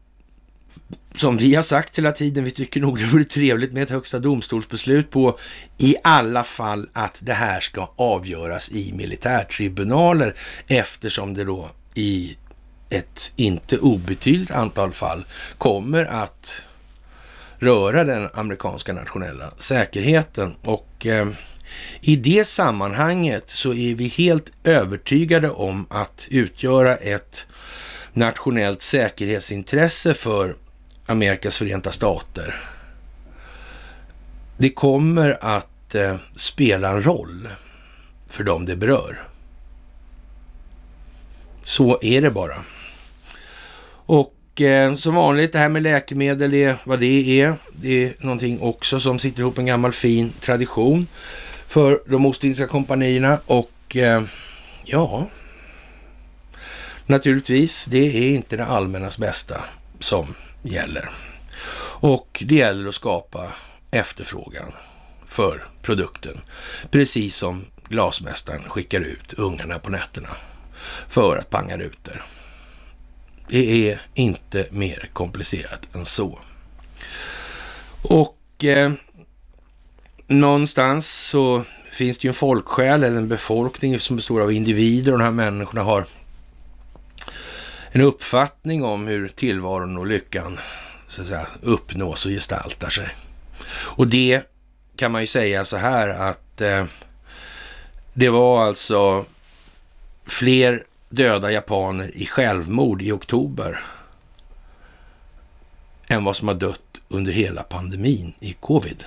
som vi har sagt hela tiden, vi tycker nog det vore trevligt med ett högsta domstolsbeslut på i alla fall att det här ska avgöras i militärtribunaler eftersom det då i ett inte obetydligt antal fall kommer att röra den amerikanska nationella säkerheten. Och i det sammanhanget så är vi helt övertygade om att utgöra ett nationellt säkerhetsintresse för Amerikas förenta stater. Det kommer att spela en roll för dem det berör. Så är det bara. Och som vanligt, det här med läkemedel är vad det är. Det är någonting också som sitter ihop en gammal fin tradition för de ostindiska kompanierna. Och ja, naturligtvis, det är inte det allmännas bästa som gäller. Och det gäller att skapa efterfrågan för produkten. Precis som glasmästaren skickar ut ungarna på nätterna för att panga rutor. Det är inte mer komplicerat än så. Och någonstans så finns det ju en folksjäl eller en befolkning som består av individer och de här människorna har en uppfattning om hur tillvaron och lyckan så att säga uppnås och gestaltar sig. Och det kan man ju säga så här att det var alltså fler döda japaner i självmord i oktober än vad som har dött under hela pandemin i covid.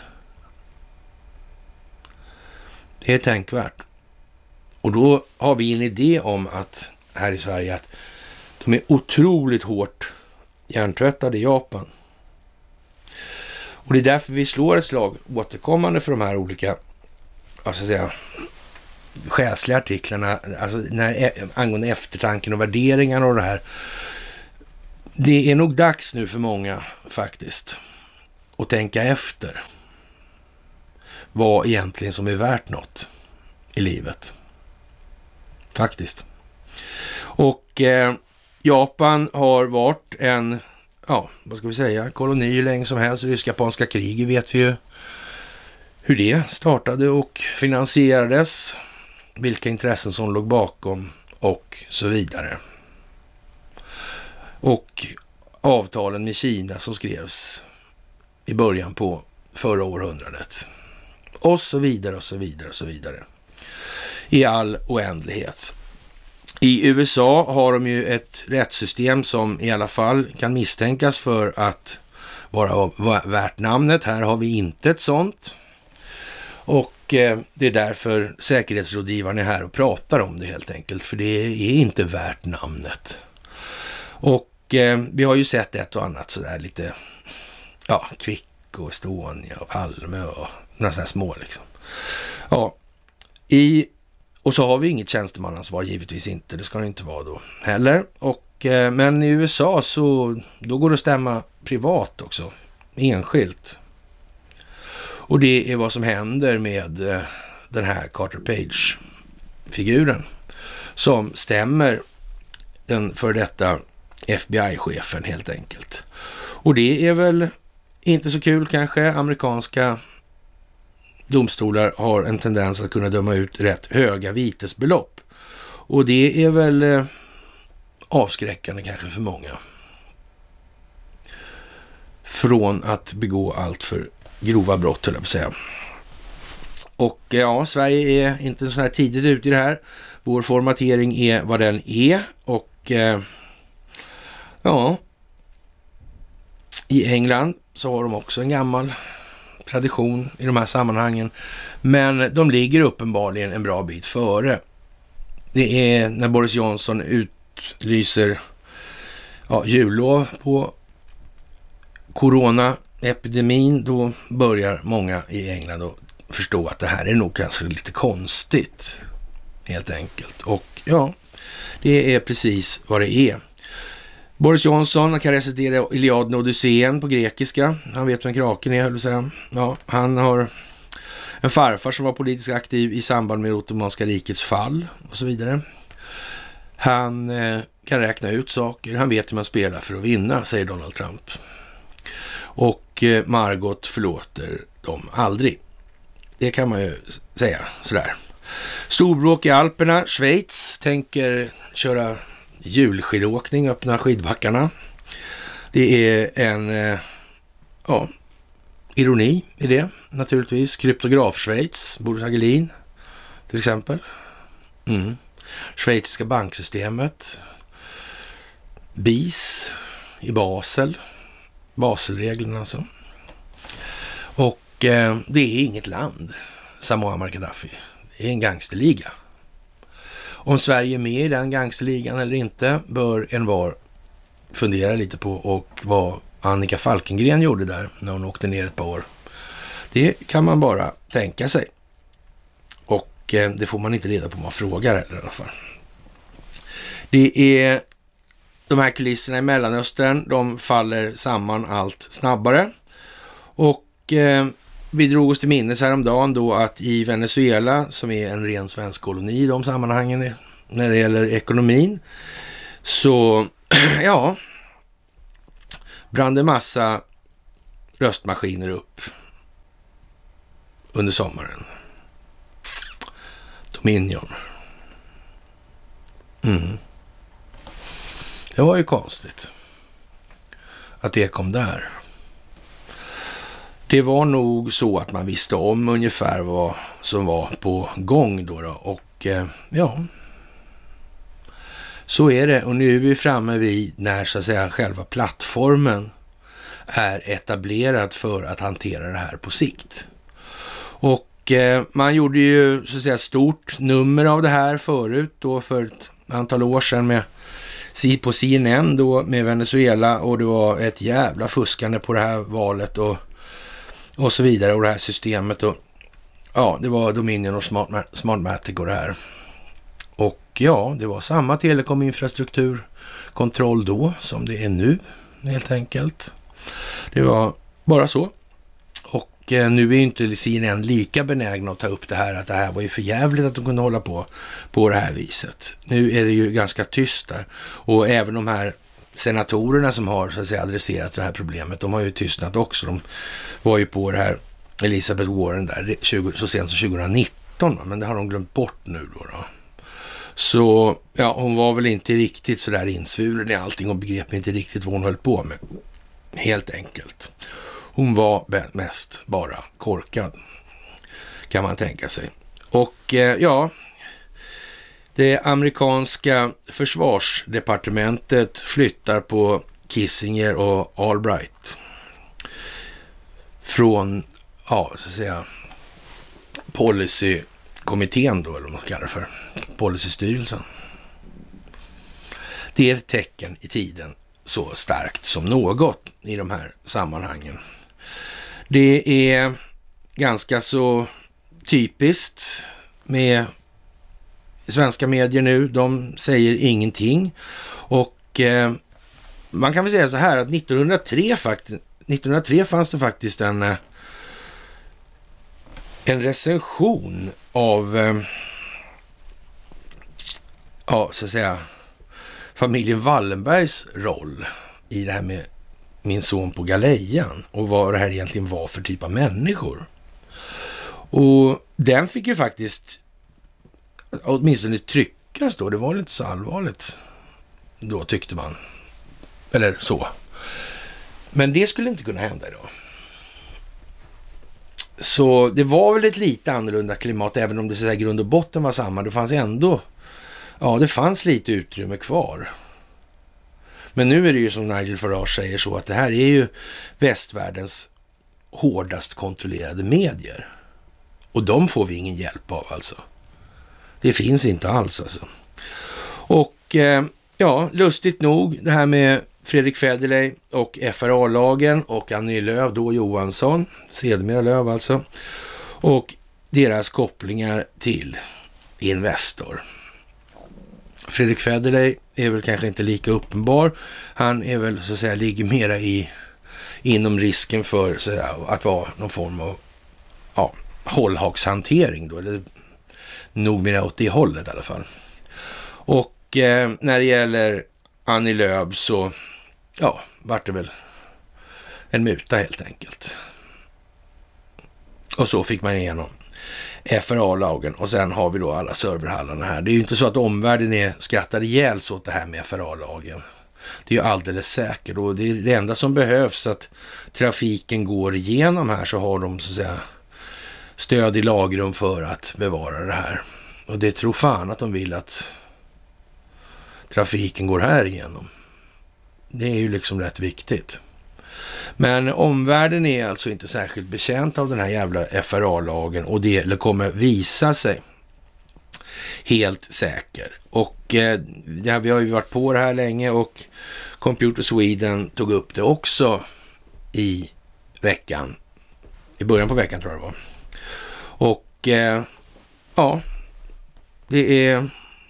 Det är tänkvärt. Och då har vi en idé om att här i Sverige att de är otroligt hårt hjärntvättade i Japan. Och det är därför vi slår ett slag återkommande för de här olika, vad ska jag säga, själsliga artiklarna, alltså angående eftertanken och värderingarna och det här. Det är nog dags nu för många faktiskt att tänka efter vad egentligen som är värt något i livet. Faktiskt. Och Japan har varit en, ja, vad ska vi säga, koloni hur länge som helst. Rysk-japanska kriget vet vi ju hur det startade och finansierades, vilka intressen som låg bakom och så vidare. Och avtalen med Kina som skrevs i början på förra århundradet. Och så vidare och så vidare och så vidare. I all oändlighet. I USA har de ju ett rättssystem som i alla fall kan misstänkas för att vara värt namnet. Här har vi inte ett sånt. Och det är därför säkerhetsrådgivaren är här och pratar om det helt enkelt. För det är inte värt namnet. Och vi har ju sett ett och annat sådär lite, ja, Kvick och Estonia och Palme och några sådana små liksom. Ja, och så har vi inget tjänstemannaansvar, givetvis inte. Det ska det inte vara då heller. Men i USA så då går det att stämma privat också, enskilt. Och det är vad som händer med den här Carter Page-figuren som stämmer den för detta FBI-chefen helt enkelt. Och det är väl inte så kul kanske. Amerikanska domstolar har en tendens att kunna döma ut rätt höga vitesbelopp. Och det är väl avskräckande kanske för många. Från att begå allt för grova brott, höll jag på att säga. Och ja, Sverige är inte så här tidigt ute i det här. Vår formatering är vad den är. Och ja, i England så har de också en gammal tradition i de här sammanhangen. Men de ligger uppenbarligen en bra bit före. Det är när Boris Johnson utlyser jullov på coronaepidemin, då börjar många i England att förstå att det här är nog kanske lite konstigt helt enkelt. Och ja, det är precis vad det är. Boris Johnson kan recitera Iliaden och Odysseen på grekiska. Han vet vem kraken är, höll jag säga. Ja, han har en farfar som var politiskt aktiv i samband med Ottomanska rikets fall och så vidare. Han kan räkna ut saker. Han vet hur man spelar för att vinna, säger Donald Trump. Och Margot förlåter dem aldrig. Det kan man ju säga sådär. Storbråk i Alperna. Schweiz tänker köra julskidåkning, öppna skidbackarna. Det är en ironi i det naturligtvis. Kryptograf-Schweiz, Boris Hagelin till exempel. Schweiziska banksystemet. BIS i Basel. Baselreglerna alltså. Och det är inget land, sa Muammar Gaddafi. Det är en gangsterliga. Om Sverige är med i den gangsterligan eller inte bör envar fundera lite på, och vad Annika Falkengren gjorde där när hon åkte ner ett par år. Det kan man bara tänka sig. Och det får man inte reda på om man frågar eller i alla fall. Det är de här kulisserna i Mellanöstern, de faller samman allt snabbare. Och vi drog oss till minnes häromdagen då att i Venezuela, som är en ren svensk koloni i de sammanhangen när det gäller ekonomin, så ja, brann det massa röstmaskiner upp under sommaren. Dominion. Det var ju konstigt att det kom där. Det var nog så att man visste om ungefär vad som var på gång då. Och ja, så är det. Och nu är vi framme vid när så att säga själva plattformen är etablerad för att hantera det här på sikt. Och man gjorde ju så att säga stort nummer av det här förut då för ett antal år sedan med på CNN då med Venezuela, och det var ett jävla fuskande på det här valet och och så vidare. Och det här systemet och ja, det var Dominion och Smartmatic och det här. Och ja, det var samma telekominfrastrukturkontroll då som det är nu helt enkelt. Det var bara så. Och nu är inte CNN lika benägna att ta upp det här, att det här var ju för jävligt att de kunde hålla på det här viset. Nu är det ju ganska tyst där. Och även de här senatorerna som har så att säga adresserat det här problemet, de har ju tystnat också. De var ju på det här Elizabeth Warren där så sent som 2019, men det har de glömt bort nu då. Så ja, hon var väl inte riktigt så där insvuren i allting och begrep inte riktigt vad hon höll på med. Helt enkelt. Hon var mest bara korkad, kan man tänka sig. Och ja, det amerikanska försvarsdepartementet flyttar på Kissinger och Albright från, ja, så att säga, policykommittén då, eller vad man kallar det för, policystyrelsen. Det är ett tecken i tiden så starkt som något i de här sammanhangen. Det är ganska så typiskt med svenska medier nu. De säger ingenting. Och man kan väl säga så här att 1903 fanns det faktiskt en recension av ja, så att säga, familjen Wallenbergs roll i det här med Min son på galejan och vad det här egentligen var för typ av människor. Och den fick ju faktiskt åtminstone tryckas då. Det var inte så allvarligt då, tyckte man. Eller så. Men det skulle inte kunna hända idag. Så det var väl ett lite annorlunda klimat, även om det så här grund och botten var samma. Det fanns ändå, ja, det fanns lite utrymme kvar. Men nu är det ju som Nigel Farage säger så, att det här är ju västvärldens hårdast kontrollerade medier. Och de får vi ingen hjälp av alltså. Det finns inte alls alltså. Och ja, lustigt nog det här med Fredrik Federley och FRA-lagen och Annie Lööf, då Johansson, sedermera Lööf alltså, och deras kopplingar till Investor. Fredrik Federley är väl kanske inte lika uppenbar. Han är väl så att säga ligger mera inom risken för så att vara någon form av hållhakshantering då, eller nog mer åt det hållet i alla fall. Och när det gäller Annie Lööf så vart det väl en muta helt enkelt. Och så fick man igenom FRA-lagen och sen har vi då alla serverhallarna här. Det är ju inte så att omvärlden skrattar ihjäl så åt det här med FRA-lagen. Det är ju alldeles säkert, och det är det enda som behövs, att trafiken går igenom här, så har de så att säga stöd i lagrum för att bevara det här. Och det tror fan att de vill att trafiken går här igenom. Det är ju liksom rätt viktigt. Men omvärlden är alltså inte särskilt betjänt av den här jävla FRA-lagen, och det kommer visa sig helt säker. Och vi har ju varit på det här länge, och Computer Sweden tog upp det också i veckan. I början på veckan tror jag det var. Och ja, det är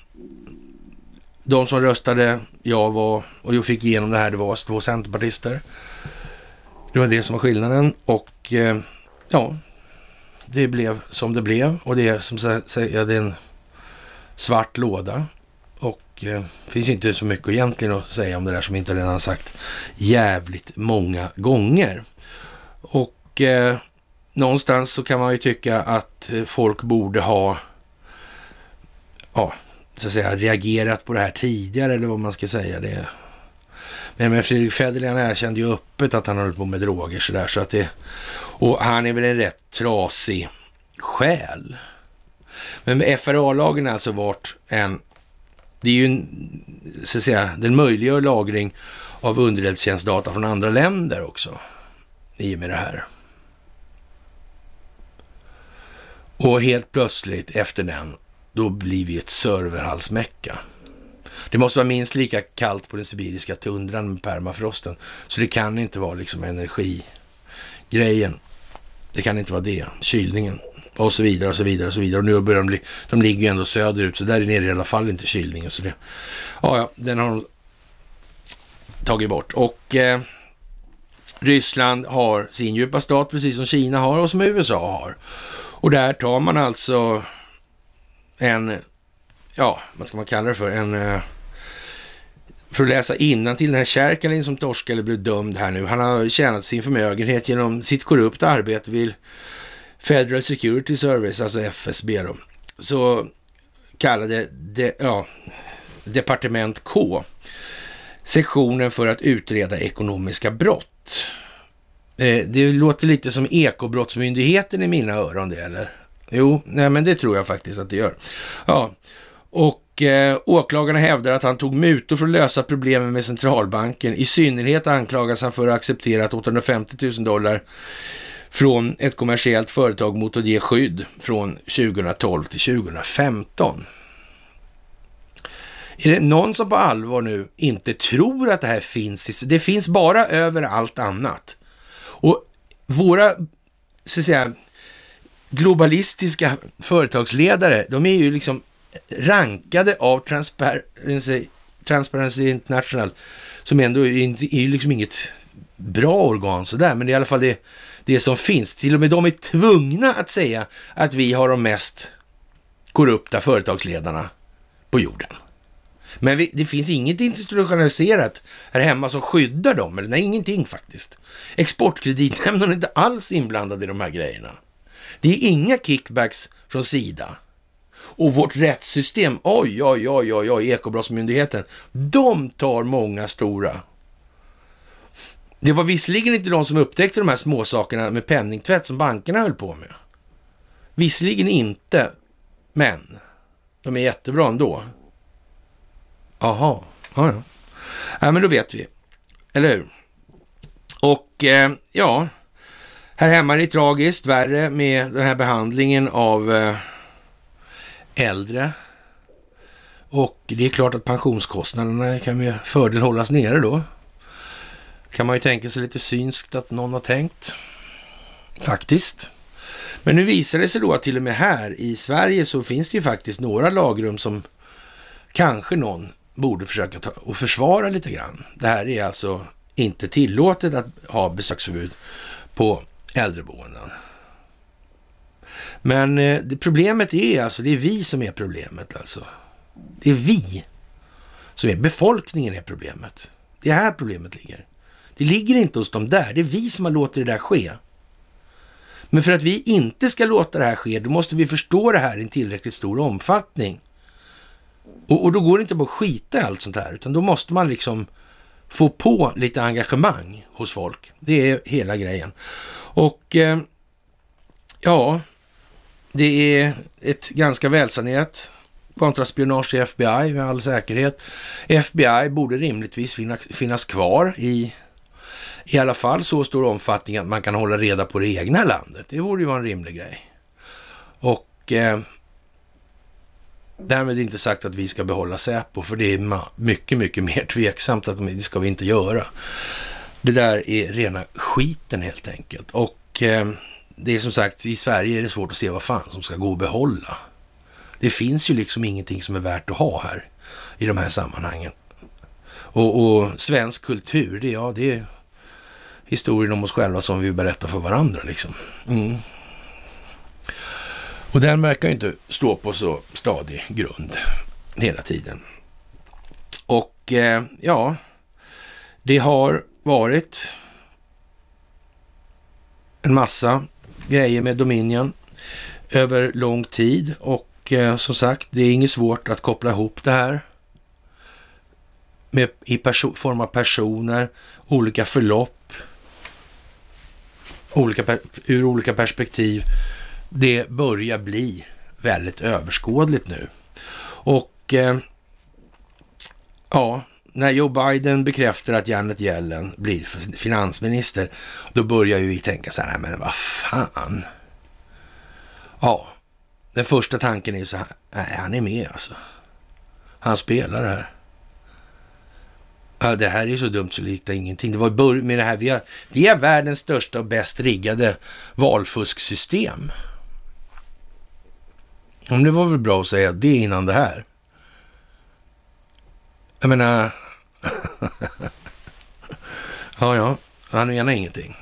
de som röstade och fick igenom det här, det var 2 centerpartister. Det var det som var skillnaden, och ja, det blev som det blev, och det är som säger, det är en svart låda, och finns inte så mycket egentligen att säga om det där som inte redan har sagt jävligt många gånger. Och någonstans så kan man ju tycka att folk borde ha så att säga reagerat på det här tidigare, eller vad man ska säga det. Men Fredrik Federley, han erkände ju öppet att han håller på med droger sådär, så att det, och han är väl en rätt trasig själ. Men med FRA-lagen har alltså varit det är ju så att säga, den möjliggör lagring av underrättelsetjänstdata från andra länder också i och med det här. Och helt plötsligt efter den, då blir vi ett serverhalsmäcka. Det måste vara minst lika kallt på den sibiriska tundran med permafrosten. Så det kan inte vara liksom energigrejen Det kan inte vara det. Kylningen. Och så vidare och så vidare och så vidare. Och nu börjar de ligger ju ändå söderut. Så där är nere i alla fall inte kylningen. Så det, ja, den har de tagit bort. Och Ryssland har sin djupa stat precis som Kina har och som USA har. Och där tar man alltså vad ska man kalla det för? För att läsa innantill den här Kärkalin som torskade blev dömd här nu. Han har tjänat sin förmögenhet genom sitt korrupta arbete vid Federal Security Service, alltså FSB då. Så kallade Departement K. Sektionen för att utreda ekonomiska brott. Det låter lite som ekobrottsmyndigheten i mina öron det, eller? Jo, nej men det tror jag faktiskt att det gör. Ja, och åklagarna hävdar att han tog mutor för att lösa problemen med centralbanken. I synnerhet anklagas han för att ha accepterat $850 000 från ett kommersiellt företag mot att ge skydd från 2012 till 2015. Är det någon som på allvar nu inte tror att det här finns? Det finns bara över allt annat. Och våra, så att säga, globalistiska företagsledare, de är ju liksom rankade av Transparency International, som ändå är ju liksom inget bra organ sådär, men det är i alla fall det som finns. Till och med de är tvungna att säga att vi har de mest korrupta företagsledarna på jorden. Men det finns inget institutionaliserat här hemma som skyddar dem, eller nej, ingenting faktiskt. Exportkreditnämnden är inte alls inblandad i de här grejerna. Det är inga kickbacks från Sida. Och vårt rättssystem, ekobrottsmyndigheten, de tar många stora. Det var visserligen inte de som upptäckte de här små sakerna med penningtvätt som bankerna höll på med. Visserligen inte, men de är jättebra ändå. Aha, ja. Ja, men då vet vi. Eller hur? Och här hemma är det tragiskt värre med den här behandlingen av äldre. Och det är klart att pensionskostnaderna kan med fördel hållas nere då. Kan man ju tänka sig lite synskt att någon har tänkt. Faktiskt. Men nu visar det sig då att till och med här i Sverige så finns det ju faktiskt några lagrum som kanske någon borde försöka ta och försvara lite grann. Det här är alltså inte tillåtet att ha besöksförbud på äldreboenden. Men problemet är alltså, det är vi som är problemet alltså. Det är vi som är, befolkningen är problemet. Det är här problemet ligger. Det ligger inte hos dem där, det är vi som har låtit det där ske. Men för att vi inte ska låta det här ske, då måste vi förstå det här i en tillräckligt stor omfattning. Och då går det inte bara att skita i allt sånt här, utan då måste man liksom få på lite engagemang hos folk. Det är hela grejen. Och det är ett ganska välsanerat kontraspionage i FBI med all säkerhet. FBI borde rimligtvis finnas kvar i alla fall så stor omfattning att man kan hålla reda på det egna landet. Det borde ju vara en rimlig grej. Och därmed inte sagt att vi ska behålla Säpo, för det är mycket, mycket mer tveksamt att det ska vi inte göra. Det där är rena skiten helt enkelt. Och det är som sagt, i Sverige är det svårt att se vad fan som ska gå att behålla. Det finns ju liksom ingenting som är värt att ha här i de här sammanhangen. Och svensk kultur, det är historien om oss själva som vi berättar för varandra liksom. Mm. Och den verkar ju inte stå på så stadig grund hela tiden. Och det har varit en massa grejer med Dominion över lång tid. Och som sagt, det är inget svårt att koppla ihop det här med form av personer, olika förlopp, ur olika perspektiv. Det börjar bli väldigt överskådligt nu. Och när Joe Biden bekräftar att Janet Yellen blir finansminister, då börjar ju vi tänka så här, men vad fan. Ja, den första tanken är ju så här, nej, han är med alltså. Han spelar det här. Ja, det här är så dumt så liktar ingenting. Det var med det här, vi har världens största och bäst riggade valfusksystem. Om det var väl bra att säga det innan det här. Jag menar... ja, han menar ingenting.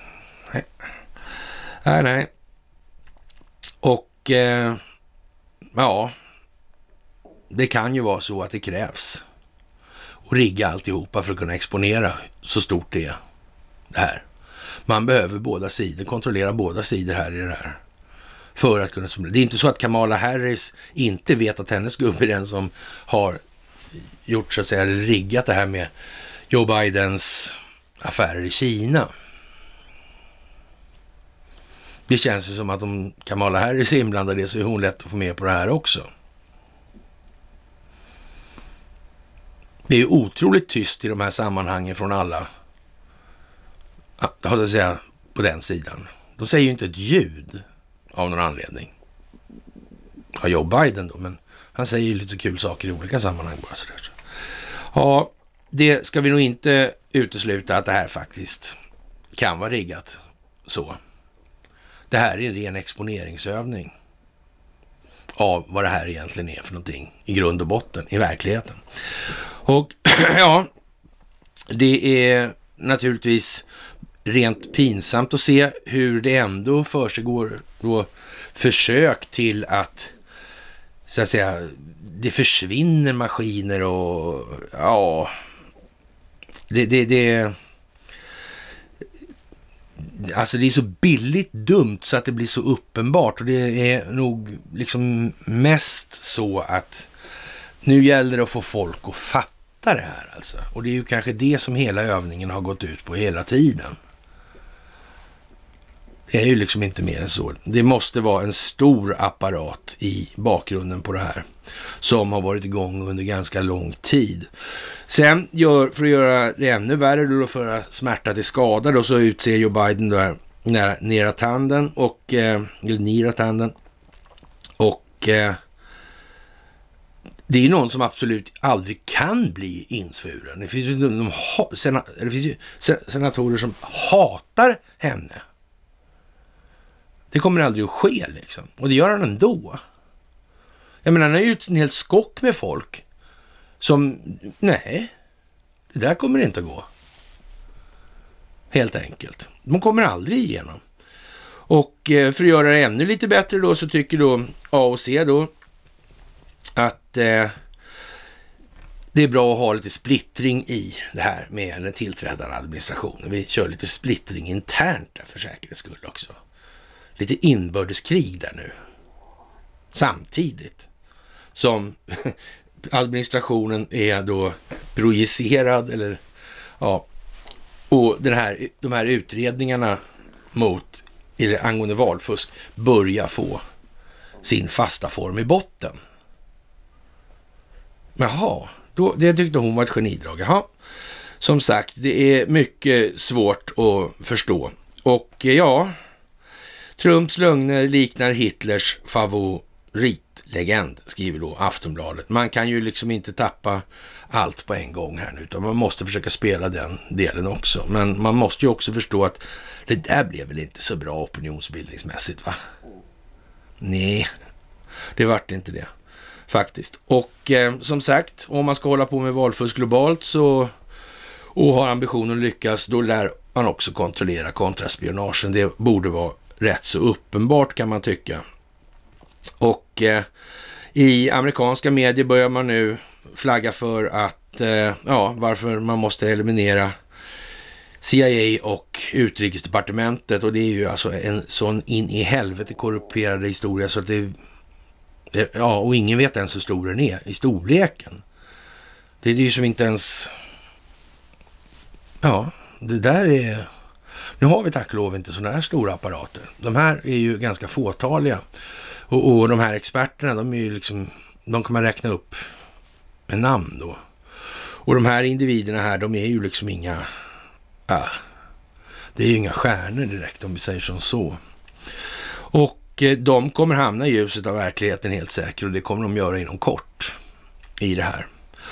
Nej. Och ja, det kan ju vara så att det krävs och rigga alltihopa för att kunna exponera så stort det är det här. Man behöver båda sidor, kontrollera båda sidor här i det här. För att kunna... Det är inte så att Kamala Harris inte vet att hennes gubbe är den som har gjort så att säga, riggat det här med Joe Bidens affärer i Kina. Det känns ju som att om Kamala Harris är inblandad i det så är hon lätt att få med på det här också. Det är ju otroligt tyst i de här sammanhangen från alla, så att säga, på den sidan. De säger ju inte ett ljud av någon anledning. Ja, Joe Biden då, men han säger ju lite så kul saker i olika sammanhang bara sådär. Ja, det ska vi nog inte utesluta att det här faktiskt kan vara riggat så. Det här är en ren exponeringsövning av vad det här egentligen är för någonting i grund och botten, i verkligheten. Och ja, det är naturligtvis rent pinsamt att se hur det ändå försiggår då försök till att, så att säga, det försvinner maskiner och ja, alltså det är så billigt dumt så att det blir så uppenbart, och det är nog liksom mest så att nu gäller det att få folk att fatta det här alltså. Och det är ju kanske det som hela övningen har gått ut på hela tiden. Det är ju liksom inte mer än så. Det måste vara en stor apparat i bakgrunden på det här som har varit igång under ganska lång tid. Sen för att göra det ännu värre då, för att smärta till skada då, så utser Joe Biden då nera tanden och det är ju någon som absolut aldrig kan bli insvuren. Det finns ju senatorer som hatar henne. Det kommer aldrig att ske liksom. Och det gör han ändå. Jag menar, han har ju en hel skock med folk som, nej, det där kommer inte att gå. Helt enkelt. De kommer aldrig igenom. Och för att göra det ännu lite bättre då, så tycker då A och C då att det är bra att ha lite splittring i det här med den tillträdande administrationen. Vi kör lite splittring internt där för säkerhets skull också. Lite inbördeskrig där nu. Samtidigt som administrationen är då projicerad, eller ja, och de här utredningarna mot eller angående valfusk börjar få sin fasta form i botten. Jaha, det tyckte hon var ett genidrag. Jaha, som sagt, det är mycket svårt att förstå. Och ja, Trumps lögner liknar Hitlers favoritlegend, skriver då Aftonbladet. Man kan ju liksom inte tappa allt på en gång här nu, utan man måste försöka spela den delen också. Men man måste ju också förstå att det där blev väl inte så bra opinionsbildningsmässigt, va? Nej, det vart inte det faktiskt. Och som sagt, om man ska hålla på med valfusk globalt så, och har ambitionen att lyckas, då lär man också kontrollera kontraspionagen. Det borde vara rätt så uppenbart, kan man tycka. Och i amerikanska medier börjar man nu flagga för att varför man måste eliminera CIA och utrikesdepartementet, och det är ju alltså en sån in i helvete korrumperad historia så att och ingen vet ens hur stor den är i storleken. Det är ju som inte ens, det där är, nu har vi tack och lov inte sådana här stora apparater. De här är ju ganska fåtaliga, och de här experterna, de är ju liksom, de kan man räkna upp med namn då. Och de här individerna här, de är ju liksom inga, det är ju inga stjärnor direkt, om vi säger som så. Och de kommer hamna i ljuset av verkligheten helt säkert, och det kommer de göra inom kort i det här.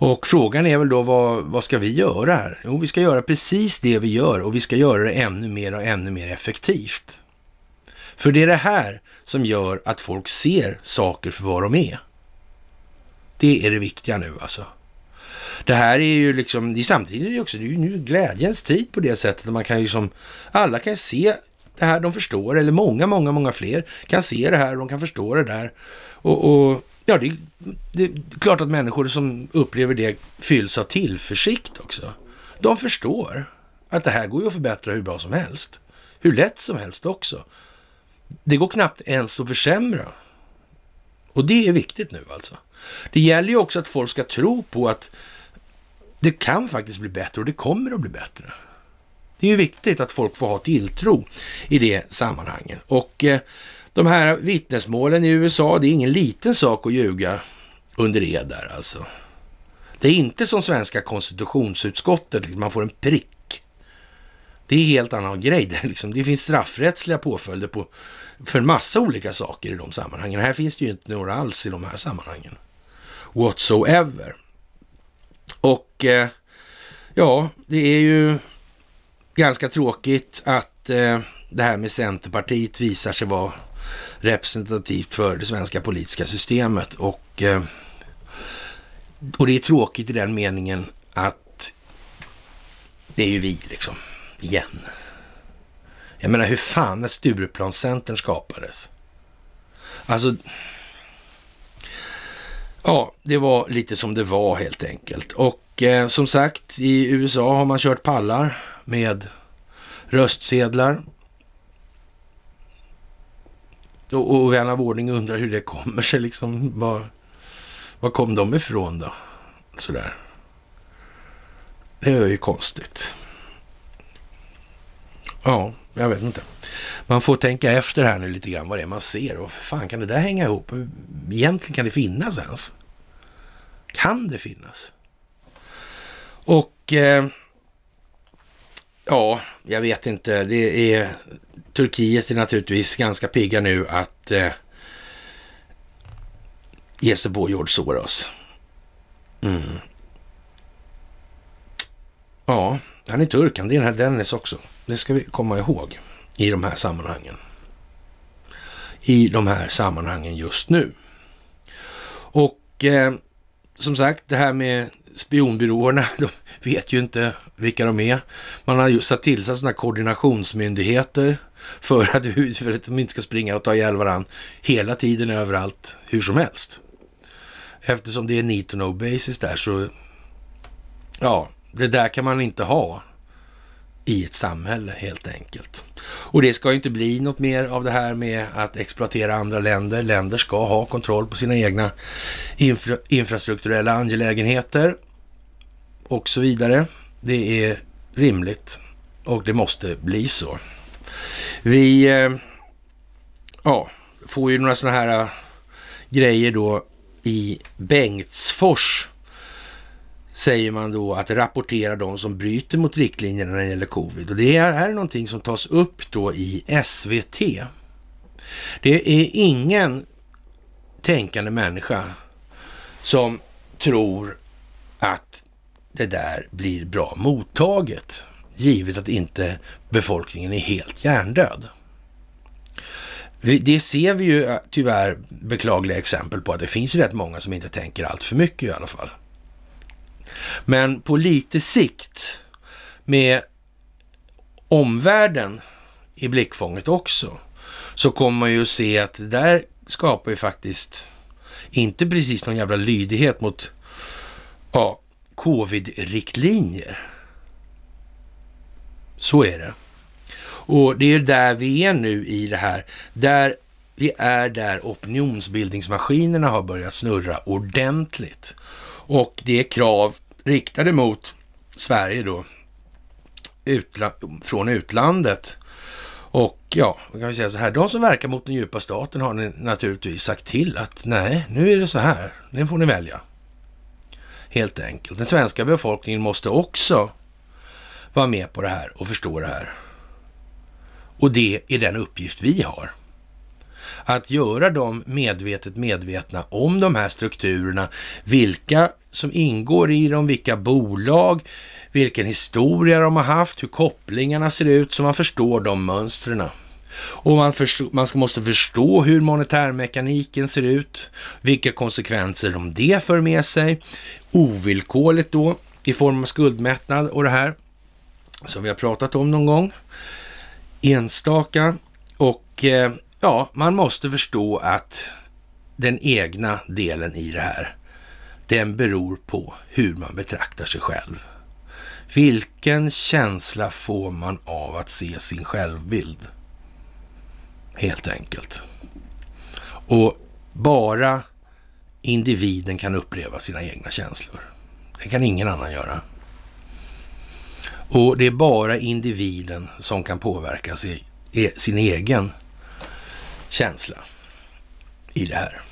Och frågan är väl då, vad ska vi göra här? Jo, vi ska göra precis det vi gör och vi ska göra det ännu mer och ännu mer effektivt. För det är det här som gör att folk ser saker för vad de är. Det är det viktiga nu alltså. Det här är ju liksom, det är samtidigt också, det är ju nu glädjens tid på det sättet att man kan ju som, alla kan se det här, de förstår, eller många fler kan se det här, de kan förstå det där. Och ja, det är klart att människor som upplever det fylls av tillförsikt också. De förstår att det här går ju att förbättra hur bra som helst. Hur lätt som helst också. Det går knappt ens att försämra. Och det är viktigt nu alltså. Det gäller ju också att folk ska tro på att det kan faktiskt bli bättre och det kommer att bli bättre. Det är ju viktigt att folk får ha tilltro i det sammanhanget. Och de här vittnesmålen i USA, det är ingen liten sak att ljuga under ed där alltså. Det är inte som svenska konstitutionsutskottet, man får en prick. Det är helt annan grej där liksom. Det finns straffrättsliga påföljder för en massa olika saker i de sammanhangen. Här finns det ju inte några alls i de här sammanhangen. Whatsoever. Och ja, det är ju ganska tråkigt att det här med Centerpartiet visar sig vara representativt för det svenska politiska systemet. Och det är tråkigt i den meningen att det är ju vi liksom, igen. Jag menar, hur fan när Stureplanscentern skapades? Alltså, ja, det var lite som det var helt enkelt. Och som sagt, i USA har man kört pallar med röstsedlar. Och vän av ordning undrar hur det kommer sig liksom. Var kom de ifrån då? Sådär. Det är ju konstigt. Ja, jag vet inte. Man får tänka efter här nu lite grann vad det är man ser. Och för fan, kan det där hänga ihop? Egentligen kan det finnas ens. Kan det finnas? Och ja, jag vet inte. Turkiet är naturligtvis ganska pigga nu att ge sig på George Soros. Ja, han är turkan. Det är den här Dennis också. Det ska vi komma ihåg i de här sammanhangen. I de här sammanhangen just nu. Och som sagt, det här med spionbyråerna, de vet ju inte vilka de är. Man har ju satt till sig sådana koordinationsmyndigheter för att de inte ska springa och ta ihjäl varandra hela tiden överallt, hur som helst. Eftersom det är need to know basis där, så ja, det där kan man inte ha i ett samhälle helt enkelt. Och det ska ju inte bli något mer av det här med att exploatera andra länder. Länder ska ha kontroll på sina egna infrastrukturella angelägenheter och så vidare. Det är rimligt och det måste bli så. Vi får ju några sådana här grejer då i Bengtsfors, säger man då, att rapportera de som bryter mot riktlinjerna när det gäller covid. Och det är någonting som tas upp då i SVT. Det är ingen tänkande människa som tror att det där blir bra mottaget, givet att inte befolkningen är helt hjärndöd. Det ser vi ju tyvärr beklagliga exempel på, att det finns rätt många som inte tänker allt för mycket i alla fall. Men på lite sikt, med omvärlden i blickfånget också, så kommer man ju se att det där skapar ju faktiskt inte precis någon jävla lydighet mot covid-riktlinjer. Så är det. Och det är där vi är nu i det här. Där vi är där opinionsbildningsmaskinerna har börjat snurra ordentligt. Och det är krav riktade mot Sverige då från utlandet. Och ja, man kan vi säga så här, de som verkar mot den djupa staten har naturligtvis sagt till att nej, nu är det så här, nu får ni välja. Helt enkelt. Den svenska befolkningen måste också vara med på det här och förstå det här. Och det är den uppgift vi har. att göra dem medvetna om de här strukturerna, vilka som ingår i dem, vilka bolag, vilken historia de har haft, hur kopplingarna ser ut, så man förstår de mönstren. Och man måste förstå hur monetärmekaniken ser ut, vilka konsekvenser det för med sig, ovillkorligt då i form av skuldmättnad och det här som vi har pratat om någon gång, enstaka. Och ja, man måste förstå att den egna delen i det här, den beror på hur man betraktar sig själv. Vilken känsla får man av att se sin självbild? Helt enkelt. Och bara individen kan uppleva sina egna känslor. Det kan ingen annan göra. Och det är bara individen som kan påverka sin egen känsla i det här.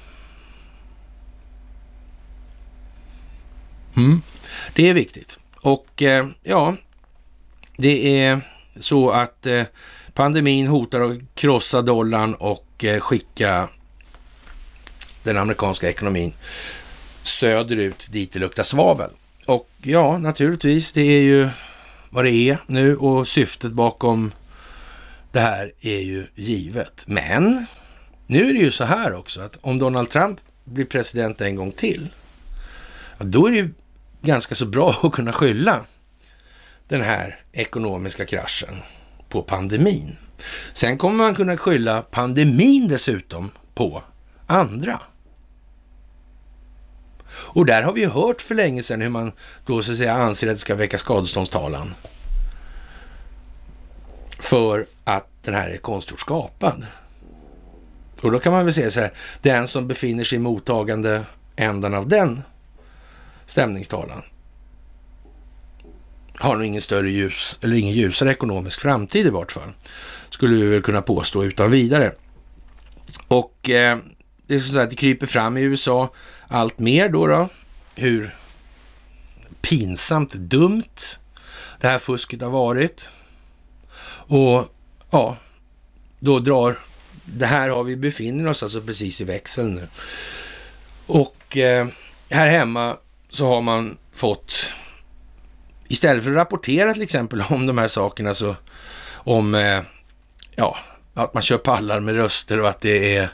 Det är viktigt. Och ja, det är så att pandemin hotar att krossa dollarn och skicka den amerikanska ekonomin söderut dit det luktar svavel. Och ja, naturligtvis, det är ju vad det är nu och syftet bakom det här är ju givet. Men nu är det ju så här också att om Donald Trump blir president en gång till, då är det ju ganska så bra att kunna skylla den här ekonomiska kraschen på pandemin. Sen kommer man kunna skylla pandemin dessutom på andra. Och där har vi ju hört för länge sedan hur man då så att säga anser att det ska väcka skadeståndstalan för att den här är konstgjort skapad. Och då kan man väl säga så här, den som befinner sig i mottagande ändan av den stämningstalan har nog ingen större ingen ljusare ekonomisk framtid i vart fall. Skulle vi väl kunna påstå utan vidare. Och det är så att det kryper fram i USA allt mer då. Hur pinsamt dumt det här fusket har varit. Och ja, då drar det här har vi befinner oss alltså precis i växeln nu. Och här hemma så har man fått, istället för att rapportera till exempel om de här sakerna, så om ja, att man kör pallar med röster och att det är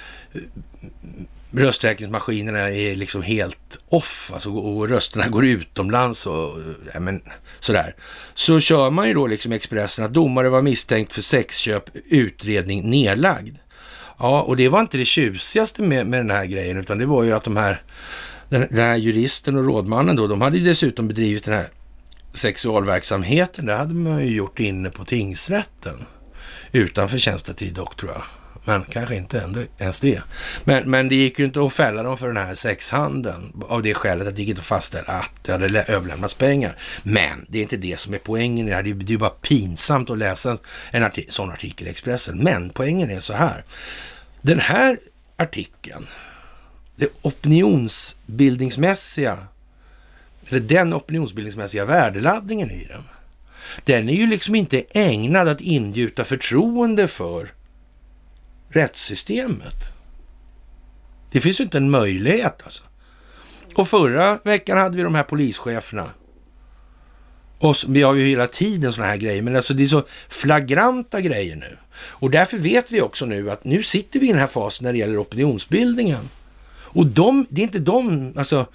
rösträkningsmaskinerna är liksom helt off, alltså, och rösterna går utomlands och ja, men sådär. Så kör man ju då liksom Expressen att domare var misstänkt för sexköp, utredning nedlagd. Ja, och det var inte det tjusigaste med den här grejen, utan det var ju att den här juristen och rådmannen då, de hade ju dessutom bedrivit den här sexualverksamheten. Det hade man ju gjort inne på tingsrätten utanför tjänstetid dock, tror jag. Men kanske inte ens det. Men det gick ju inte att fälla dem för den här sexhandeln av det skälet att det gick inte att fastställa att det hade överlämnats pengar. Men det är inte det som är poängen. Det är ju bara pinsamt att läsa en sån artikel i Expressen. Men poängen är så här. Den här artikeln, den opinionsbildningsmässiga värdeladdningen i den är ju liksom inte ägnad att ingjuta förtroende för rättssystemet. Det finns ju inte en möjlighet alltså. Och förra veckan hade vi de här polischeferna. Och vi har ju hela tiden såna här grejer, men alltså det är så flagranta grejer nu. Och därför vet vi också nu att nu sitter vi i den här fasen när det gäller opinionsbildningen. Och det är inte alltså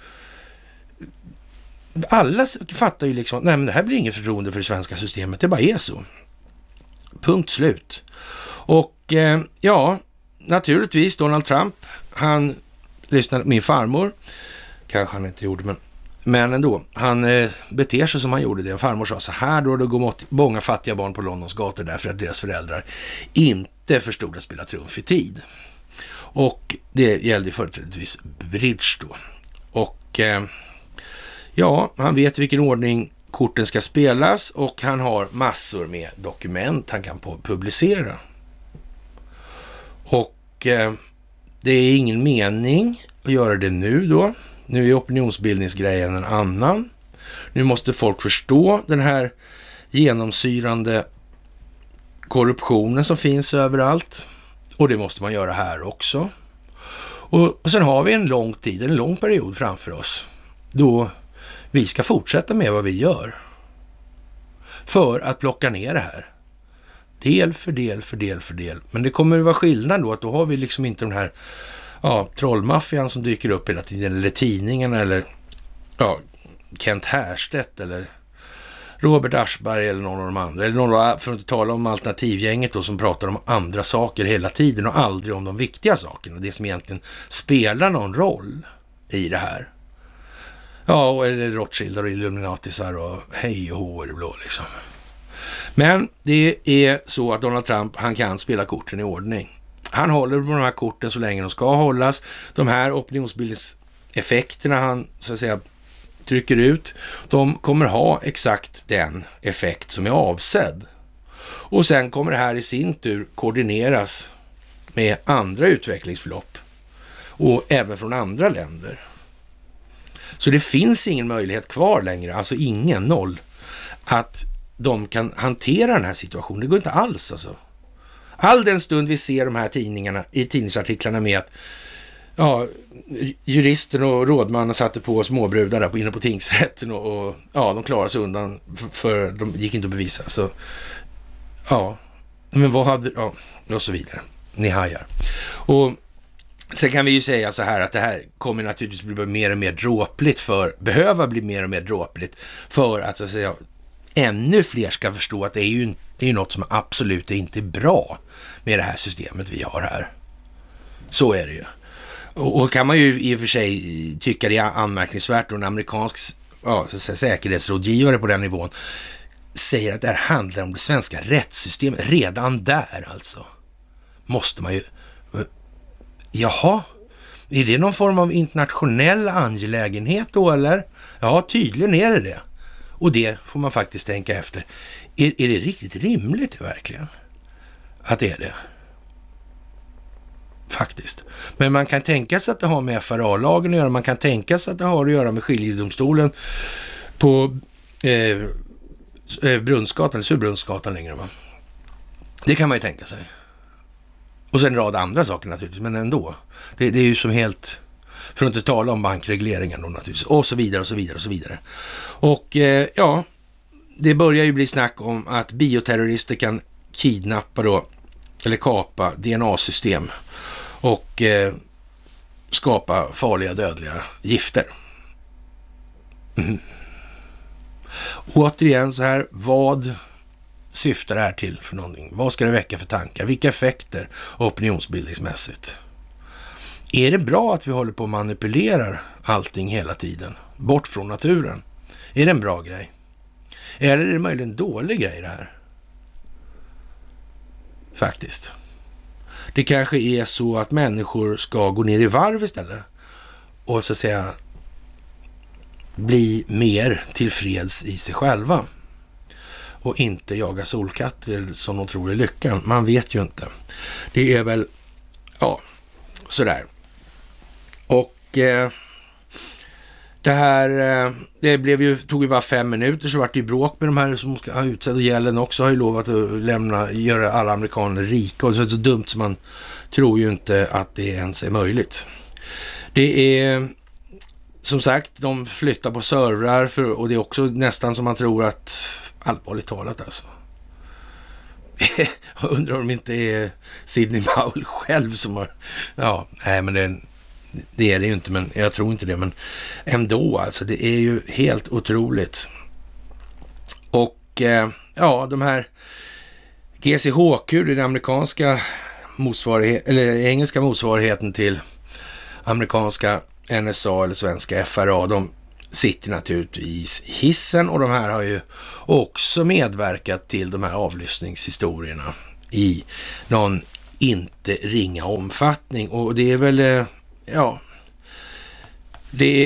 alla fattar ju liksom, nej men det här blir ingen förtroende för det svenska systemet, det bara är så. Punkt slut. Och ja, naturligtvis Donald Trump, han lyssnade på min farmor, kanske han inte gjorde, men ändå, han beter sig som han gjorde det. Farmor sa så här då, det går många fattiga barn på Londons gator därför att deras föräldrar inte förstod att spela trumf i tid. Och det gällde företrädesvis bridge då. Och ja, han vet vilken ordning korten ska spelas och han har massor med dokument han kan publicera. Och det är ingen mening att göra det nu då. Nu är opinionsbildningsgrejen en annan. Nu måste folk förstå den här genomsyrande korruptionen som finns överallt Och det måste man göra här också. Och sen har vi en lång period framför oss då vi ska fortsätta med vad vi gör för att plocka ner det här. Del för del. Men det kommer att vara skillnad då, att då har vi liksom inte den här trollmaffian som dyker upp hela tiden, eller tidningarna, eller Kent Härstedt eller Robert Aschberg eller någon av de andra, eller någon, för att inte tala om alternativgänget då, som pratar om andra saker hela tiden och aldrig om de viktiga sakerna, det som egentligen spelar någon roll i det här. Ja, eller Rothschildar och Illuminatisar och hej och hå i det blå liksom. Men det är så att Donald Trump, han kan spela korten i ordning. Han håller på de här korten så länge de ska hållas. De här opinionsbildningseffekterna han så att säga trycker ut, de kommer ha exakt den effekt som är avsedd. Och sen kommer det här i sin tur koordineras med andra utvecklingsförlopp och även från andra länder. Så det finns ingen möjlighet kvar längre, alltså noll, att de kan hantera den här situationen. Det går inte alls alltså. All den stund vi ser de här tidningarna i tidningsartiklarna med att juristen och rådmannen satte på småbrudar där inne på tingsrätten och de klarade sig undan för de gick inte att bevisa. Så men vad hade, och så vidare. Ni hajar. Och sen kan vi ju säga så här att det här kommer naturligtvis bli mer och mer dråpligt behöva bli mer och mer dråpligt för att så att säga ännu fler ska förstå att det är ju något som absolut inte är bra med det här systemet vi har här. Så är det ju. Och kan man ju i och för sig tycka det är anmärkningsvärt och en amerikansk så att säga, säkerhetsrådgivare på den nivån säger att det här handlar om det svenska rättssystemet. Redan där alltså måste man ju... Jaha, är det någon form av internationell angelägenhet då eller? Ja, tydligen är det. Och det får man faktiskt tänka efter. Är det riktigt rimligt verkligen? Att det är det? Faktiskt. Men man kan tänka sig att det har med FRA-lagen att göra. Man kan tänka sig att det har att göra med skiljedomstolen på Brunnsgatan, eller Surbrunnsgatan längre. Va? Det kan man ju tänka sig. Och sen en rad andra saker naturligtvis, men ändå. Det är ju som helt, för att inte tala om bankregleringen då naturligtvis, och så vidare och så vidare och så vidare. Och det börjar ju bli snack om att bioterrorister kan kidnappa då, eller kapa DNA-system och skapa farliga dödliga gifter. Återigen så här, vad syftar det här till för någonting? Vad ska det väcka för tankar? Vilka effekter opinionsbildningsmässigt? Är det bra att vi håller på och manipulerar allting hela tiden? Bort från naturen? Är det en bra grej? Eller är det möjligen en dålig grej det här? Faktiskt. Det kanske är så att människor ska gå ner i varv istället och så att säga bli mer tillfreds i sig själva och inte jaga solkatter som de tror är lyckan. Man vet ju inte. Det är väl sådär. Och det här tog ju bara 5 minuter så vart det ju bråk med de här som ska ha utsedd, och Yellen också har ju lovat att göra alla amerikaner rika, och så är det så dumt som man tror ju inte att det ens är möjligt. Det är som sagt, de flyttar på servrar och det är också nästan som man tror att, allvarligt talat alltså. Jag undrar om det inte är Sidney Powell själv som har, men det är det ju inte, men jag tror inte det, men ändå alltså, det är ju helt otroligt. Och de här GCHQ, den amerikanska eller engelska motsvarigheten till amerikanska NSA eller svenska FRA, de sitter naturligtvis i hissen, och de här har ju också medverkat till de här avlyssningshistorierna i någon inte ringa omfattning, och det är väl det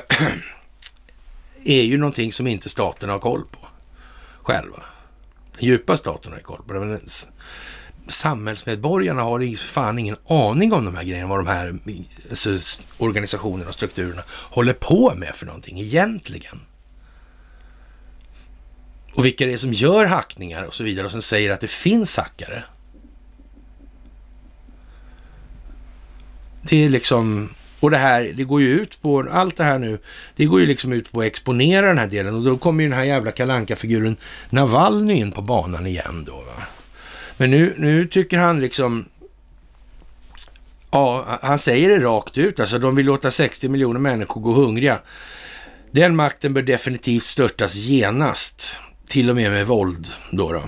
är ju någonting som inte staten har koll på själva. Den djupa staten har koll på det, men samhällsmedborgarna har fan ingen aning om de här grejerna, vad de här organisationerna och strukturerna håller på med för någonting egentligen. Och vilka det är som gör hackningar och så vidare och som säger att det finns hackare. Det är liksom, och det går ju ut på, allt det här nu, det går ju liksom ut på att exponera den här delen, och då kommer ju den här jävla Kalle-Anka-figuren Navalny in på banan igen då, va. Men nu tycker han liksom, ja, han säger det rakt ut, alltså de vill låta 60 miljoner människor gå hungriga. Den makten bör definitivt störtas genast, till och med våld då.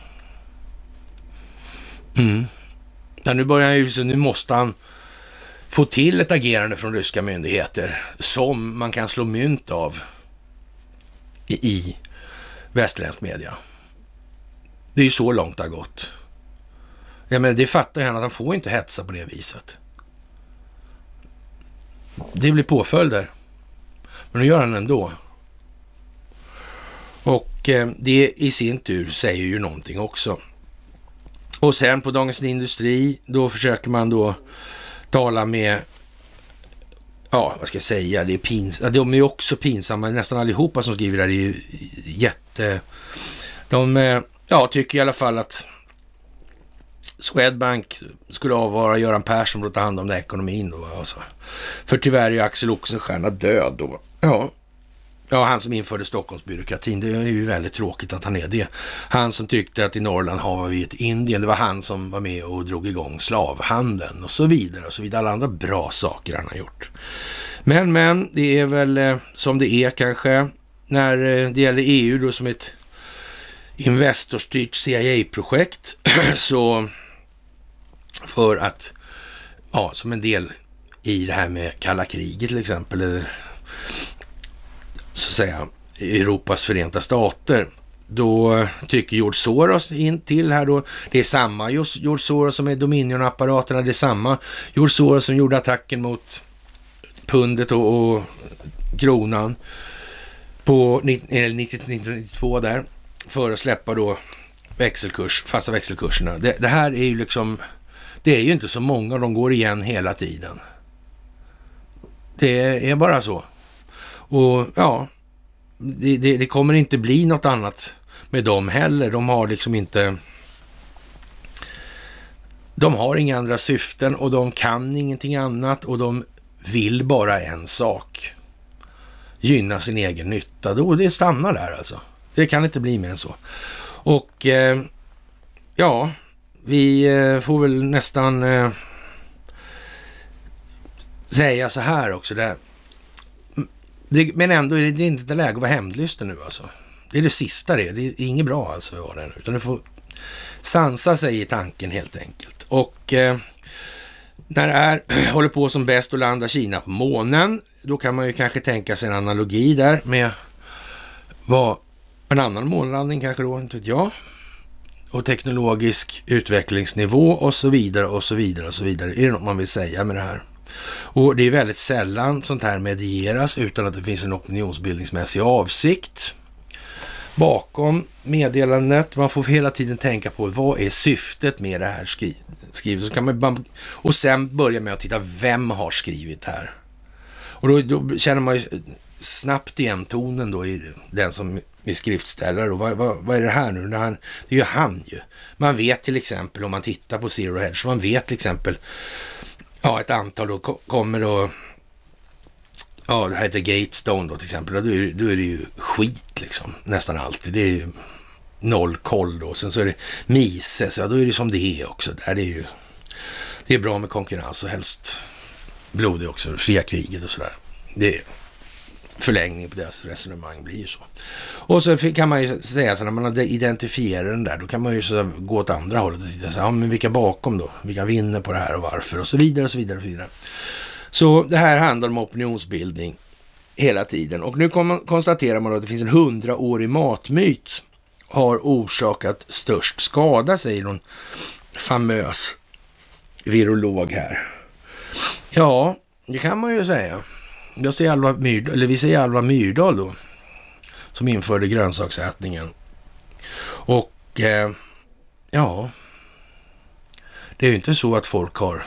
Ja, nu måste han få till ett agerande från ryska myndigheter som man kan slå mynt av i västerländsk media. Det är ju så långt det har gått. Ja, men det fattar han att han får inte hetsa på det viset. Det blir påföljder. Men nu gör han ändå. Och det i sin tur säger ju någonting också. Och sen på Dagens Industri, då försöker man då tala med, ja, vad ska jag säga, det är pinsamt. De är ju också pinsamma, nästan allihopa som skriver där är ju de tycker i alla fall att Swedbank skulle avvara Göran Persson för att ta hand om den ekonomin då, alltså. För tyvärr är ju Axel Oxenstierna död då. Ja, han som införde Stockholmsbyråkratin, det är ju väldigt tråkigt att han är det. Han som tyckte att i Norrland har vi ett Indien, det var han som var med och drog igång slavhandeln och så vidare och så vidare. Alla andra bra saker han har gjort. Men det är väl som det är kanske när det gäller EU då, som ett investorstyrt CIA-projekt så för att, ja, som en del i det här med kalla kriget till exempel, eller så att säga Europas förenta stater, då tycker George Soros in till här då, det är samma George Soros som är Dominion-apparaterna, det är samma George Soros som gjorde attacken mot pundet och kronan på 1992 där, för att släppa då fasta växelkurserna. Det här är ju liksom, det är ju inte så många, de går igen hela tiden. Det är bara så. Och ja, det kommer inte bli något annat med dem heller. De har liksom inte, de har inga andra syften och de kan ingenting annat och de vill bara en sak: gynna sin egen nytta. Då det stannar där alltså. Det kan inte bli mer än så. Och ja, vi får väl nästan säga så här också där. Men ändå är det inte läge att vara hämndlysten nu alltså. Det är det sista det. Det är inget bra alltså att vara det nu. Utan du får sansa sig i tanken helt enkelt. Och när det håller på som bäst att landa Kina på månen, då kan man ju kanske tänka sig en analogi där med vad en annan månlandning kanske då, inte vet jag. Och teknologisk utvecklingsnivå och så vidare och så vidare och så vidare. Är det något man vill säga med det här? Och det är väldigt sällan sånt här medieras utan att det finns en opinionsbildningsmässig avsikt bakom meddelandet. Man får hela tiden tänka på vad är syftet med det här skrivet. Så kan man och sen börja med att titta, vem har skrivit här? Och då känner man ju snabbt igen tonen då i den som är skriftställare. Och vad är det här nu? Det är ju han ju. Man vet till exempel, om man tittar på Zero Hedge, man vet till exempel, ja, ett antal då kommer och, ja, det här heter Gatestone då till exempel, och då är det ju skit liksom, nästan alltid. Det är ju noll koll då. Sen så är det Mises, ja då är det som det är också. Det är bra med konkurrens och helst blodig också, fria kriget och sådär. Det är förlängning på deras resonemang, blir ju så. Och så kan man ju säga så när man identifierar den där, då kan man ju så gå åt andra hållet och titta så här, ja, men vilka bakom då? Vilka vinner på det här och varför? Och så vidare och så vidare och så vidare. Så det här handlar om opinionsbildning hela tiden. Och nu konstaterar man då att det finns en 100-årig matmyt har orsakat störst skada, säger någon famös virolog här. Ja, det kan man ju säga. Vi säger Alva Myrdal då, som införde grönsaksätningen. Och ja, det är ju inte så att folk har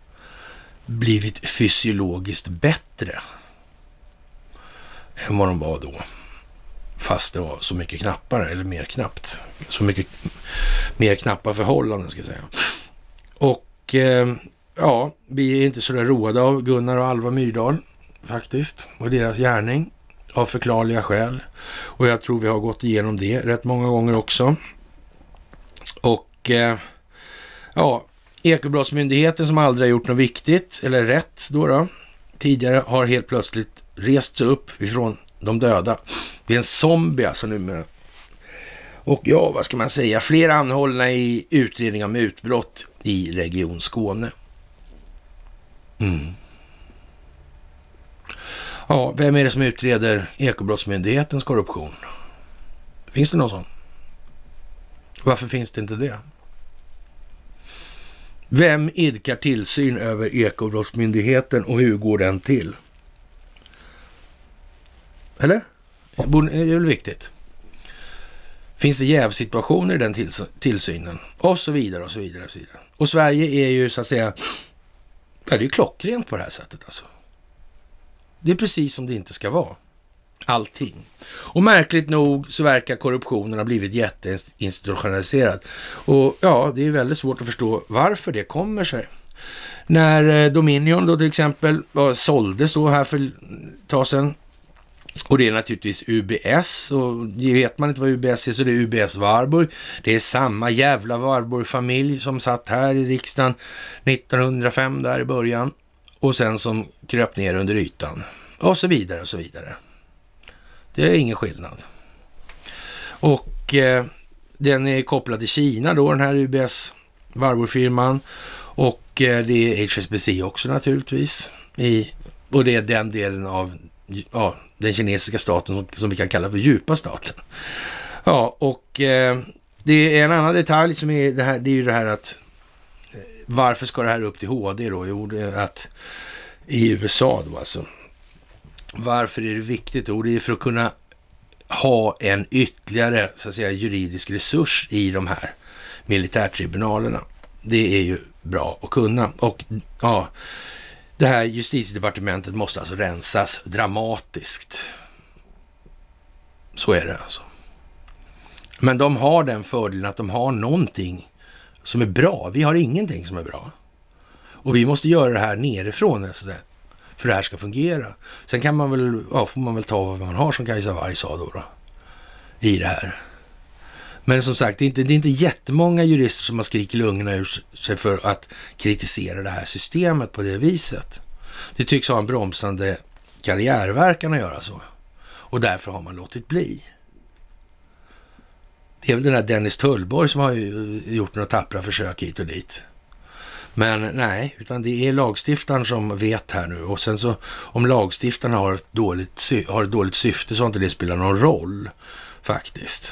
blivit fysiologiskt bättre än vad de var då. Fast det var så mycket knappare, eller mer knappt. Så mycket mer knappa förhållanden, ska jag säga. Och ja, vi är inte så där roade av Gunnar och Alva Myrdal faktiskt och deras gärning av förklarliga skäl. Och jag tror vi har gått igenom det rätt många gånger också. Och ja, Ekobrottsmyndigheten som aldrig har gjort något viktigt eller rätt då tidigare har helt plötsligt rest sig upp ifrån de döda. Det är en zombie alltså numera. Och ja, vad ska man säga? Flera anhållna i utredning om utbrott i Region Skåne. Ja, vem är det som utreder Ekobrottsmyndighetens korruption? Finns det någon sån? Varför finns det inte det? Vem idkar tillsyn över Ekobrottsmyndigheten och hur går den till? Eller? Det är väl viktigt. Finns det jävsituationer i den tillsynen? Och så vidare och så vidare och så vidare. Och Sverige är ju så att säga, det är ju klockrent på det här sättet alltså. Det är precis som det inte ska vara. Allting. Och märkligt nog så verkar korruptionen ha blivit jätteinstitutionaliserad. Och ja, det är väldigt svårt att förstå varför det kommer sig. När Dominion då till exempel såldes då här för ett tag sedan. Och det är naturligtvis UBS, och vet man inte vad UBS är så det är UBS Warburg. Det är samma jävla Warburg-familj som satt här i riksdagen 1905 där i början. Och sen som kröp ner under ytan. Och så vidare och så vidare. Det är ingen skillnad. Och den är kopplad till Kina då, den här UBS Warburg-firman. Och det är HSBC också naturligtvis. Och det är den delen av den kinesiska staten som vi kan kalla för djupa staten. Ja, och det är en annan detalj som är det här, det är ju det här att varför ska det här upp till HD då? Jo, det är att i USA då alltså. Varför är det viktigt då? Det är för att kunna ha en ytterligare så att säga juridisk resurs i de här militärtribunalerna. Det är ju bra att kunna. Och ja, det här justitiedepartementet måste alltså rensas dramatiskt. Så är det alltså. Men de har den fördelen att de har någonting som är bra. Vi har ingenting som är bra. Och vi måste göra det här nerifrån för det här ska fungera. Sen kan man väl, får man väl ta vad man har som Kajsa Warg sa då i det här. Men som sagt, det är inte jättemånga jurister som har skrikit lungorna ur sig för att kritisera det här systemet på det viset. Det tycks ha en bromsande karriärverkan att göra så. Och därför har man låtit bli. Det är väl den här Dennis Tullborg som har gjort några tappra försök hit och dit. Men nej, utan det är lagstiftaren som vet här nu. Och sen så om lagstiftaren har ett dåligt syfte så har inte det spelat någon roll faktiskt.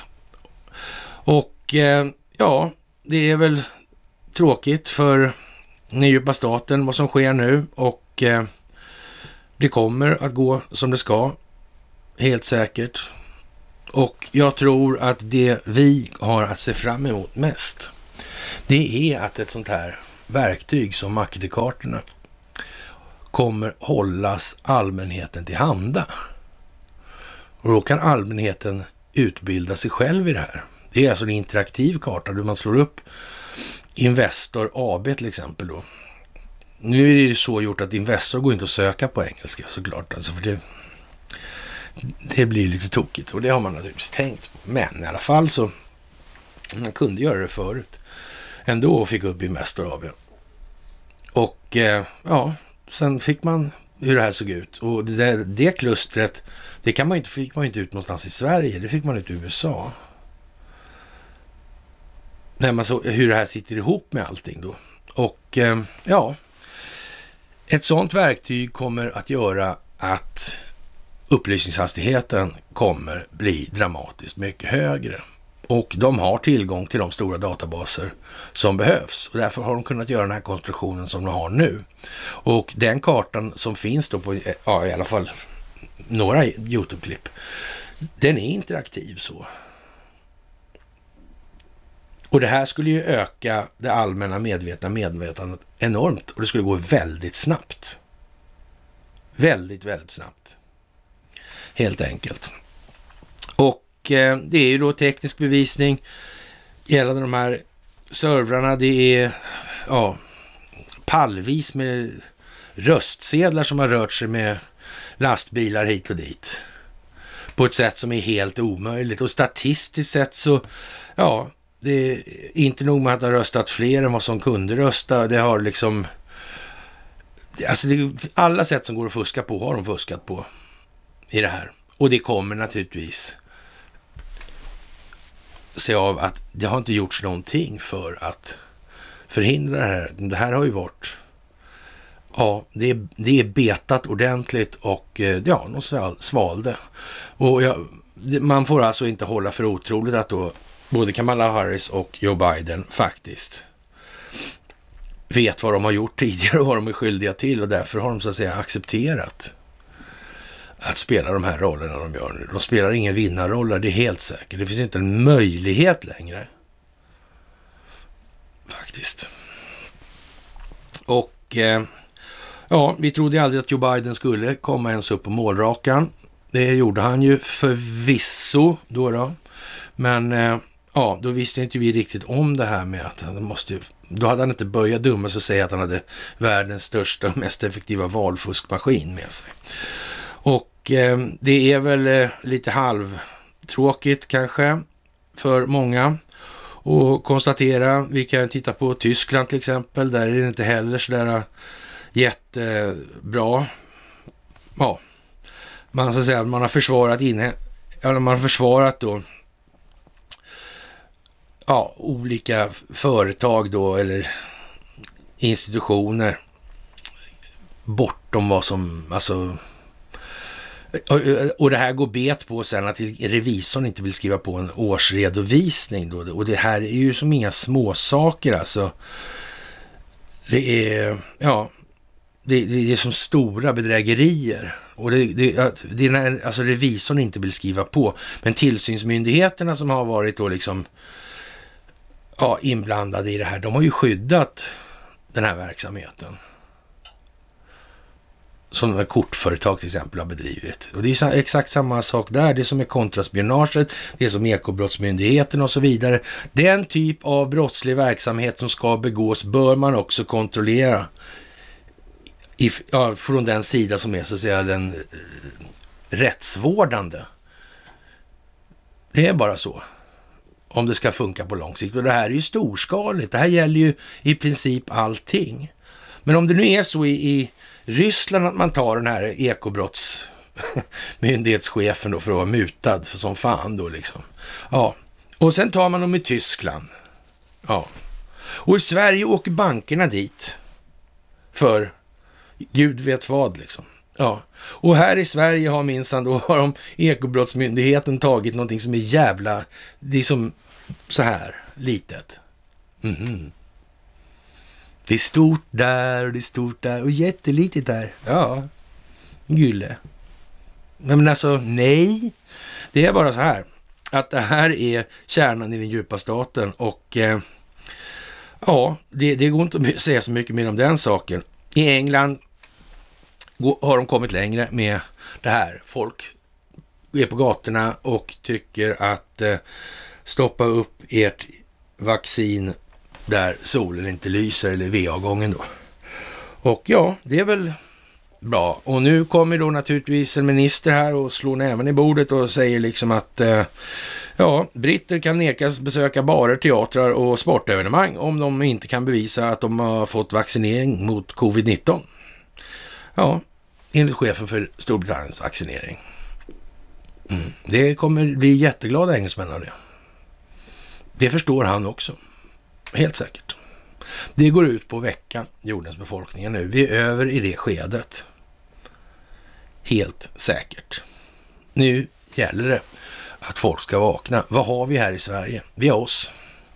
Och ja, det är väl tråkigt för den djupa staten vad som sker nu. Och det kommer att gå som det ska. Helt säkert. Och jag tror att det vi har att se fram emot mest, det är att ett sånt här verktyg som MACD-kartorna kommer hållas allmänheten till handa. Och då kan allmänheten utbilda sig själv i det här. Det är alltså en interaktiv karta där man slår upp Investor AB till exempel då. Nu är det ju så gjort att Investor går inte att söka på engelska såklart. Alltså för det blir lite tokigt och det har man naturligtvis tänkt på. Men i alla fall så man kunde göra det förut. Ändå och fick upp Investor AB. Och ja, sen fick man hur det här såg ut. Och det klustret, det fick man inte ut någonstans i Sverige. Det fick man ut i USA. När man så hur det här sitter ihop med allting då. Och ja, ett sånt verktyg kommer att göra att upplysningshastigheten kommer bli dramatiskt mycket högre. Och de har tillgång till de stora databaser som behövs. Och därför har de kunnat göra den här konstruktionen som de har nu. Och den kartan som finns då på, ja, i alla fall några YouTube-klipp, den är interaktiv så. Och det här skulle ju öka det allmänna medvetandet enormt. Och det skulle gå väldigt snabbt. Väldigt, väldigt snabbt. Helt enkelt. Och det är ju då teknisk bevisning gällande de här servrarna. Det är pallvis med röstsedlar som har rört sig med lastbilar hit och dit. På ett sätt som är helt omöjligt. Och statistiskt sett så, ja, det är inte nog med att ha röstat fler än vad som kunde rösta. Det har liksom, alltså alla sätt som går att fuska på har de fuskat på i det här. Och det kommer naturligtvis se av att det har inte gjorts någonting för att förhindra det här. Det här har ju varit, ja, det är betat ordentligt och ja, de svalde. Och man får alltså inte hålla för otroligt att då både Kamala Harris och Joe Biden faktiskt vet vad de har gjort tidigare och vad de är skyldiga till, och därför har de så att säga accepterat att spela de här rollerna de gör nu. De spelar ingen vinnarroller, det är helt säkert. Det finns inte en möjlighet längre. Faktiskt. Och ja, vi trodde aldrig att Joe Biden skulle komma ens upp på målrakan. Det gjorde han ju förvisso då. Men ja, då visste inte vi riktigt om det här med att han då hade han inte börjat dumma sig och säga att han hade världens största och mest effektiva valfuskmaskin med sig. Och det är väl lite halvtråkigt kanske för många att konstatera. Vi kan titta på Tyskland till exempel. Där är det inte heller sådär jättebra. Ja, man så att säga, man har försvarat då ja, olika företag då eller institutioner bortom vad som, alltså, och det här går bet på sen att revisorn inte vill skriva på en årsredovisning då, och det här är ju som inga småsaker alltså. Det är, ja, det är som stora bedrägerier. Och det är när alltså revisorn inte vill skriva på. Men tillsynsmyndigheterna som har varit då liksom ja, inblandade i det här, de har ju skyddat den här verksamheten. Som ett kortföretag till exempel har bedrivit. Och det är exakt samma sak där. Det som är kontraspionaget, det som ekobrottsmyndigheten och så vidare. Den typ av brottslig verksamhet som ska begås bör man också kontrollera från den sida som är så att säga den rättsvårdande. Det är bara så. Om det ska funka på lång sikt. Och det här är ju storskaligt. Det här gäller ju i princip allting. Men om det nu är så i Ryssland att man tar den här ekobrottsmyndighetschefen då för att vara mutad för som fan då liksom. Ja. Och sen tar man dem i Tyskland. Ja. Och i Sverige åker bankerna dit för Gud vet vad liksom. Ja. Och här i Sverige har minsann då har de ekobrottsmyndigheten tagit någonting som är jävla, det är som så här litet. Det är stort där och det är stort där och jättelitet där. Ja, gylle. Men alltså nej, det är bara så här att det här är kärnan i den djupa staten och ja, det går inte att säga så mycket mer om den saken. I England har de kommit längre med det här. Folk är på gatorna och tycker att stoppa upp ert vaccin där solen inte lyser, eller VA-gången då. Och ja, det är väl bra. Och nu kommer då naturligtvis en minister här och slår näven i bordet och säger liksom att ja, britter kan nekas besöka barer, teatrar och sportevenemang om de inte kan bevisa att de har fått vaccinering mot covid-19. Ja, enligt chefen för Storbritanniens vaccinering. Det kommer bli jätteglada engelsmän av det. Det förstår han också. Helt säkert. Det går ut på vecka jordens befolkning nu. Vi är över i det skedet. Helt säkert. Nu gäller det att folk ska vakna. Vad har vi här i Sverige? Vi har oss.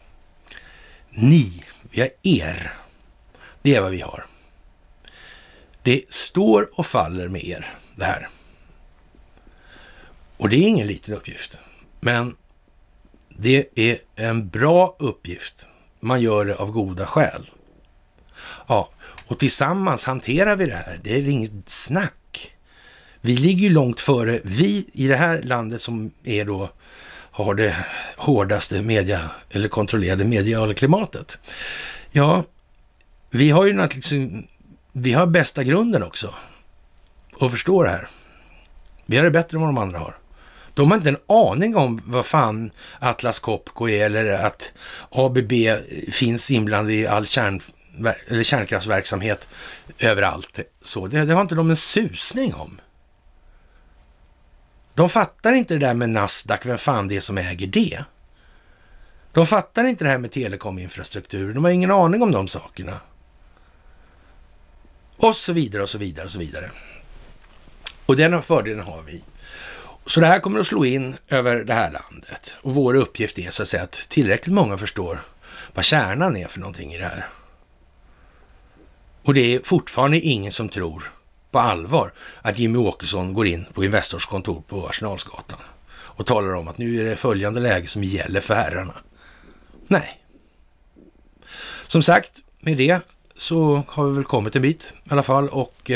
Ni, vi har er. Det är vad vi har. Det står och faller med er, det här. Och det är ingen liten uppgift. Men det är en bra uppgift. Man gör det av goda skäl. Ja, och tillsammans hanterar vi det här. Det är inget snack. Vi ligger ju långt före. Vi i det här landet som är då har det hårdaste kontrollerade mediala klimatet. Ja, vi har ju liksom, vi har bästa grunden också och förstår det här. Vi har det bättre än vad de andra har. De har inte en aning om vad fan Atlas Copco är eller att ABB finns inblandad i all kärnkraftsverksamhet överallt. Så det har inte de en susning om. De fattar inte det där med Nasdaq, vem fan det är som äger det. De fattar inte det här med telekominfrastruktur. De har ingen aning om de sakerna. Och så vidare och så vidare och så vidare. Och den fördelen har vi. Så det här kommer att slå in över det här landet. Och vår uppgift är så att säga att tillräckligt många förstår vad kärnan är för någonting i det här. Och det är fortfarande ingen som tror på allvar att Jimmy Åkesson går in på Investors kontor på Arsenalsgatan och talar om att nu är det följande läge som gäller för herrarna. Nej. Som sagt, med det så har vi väl kommit en bit i alla fall och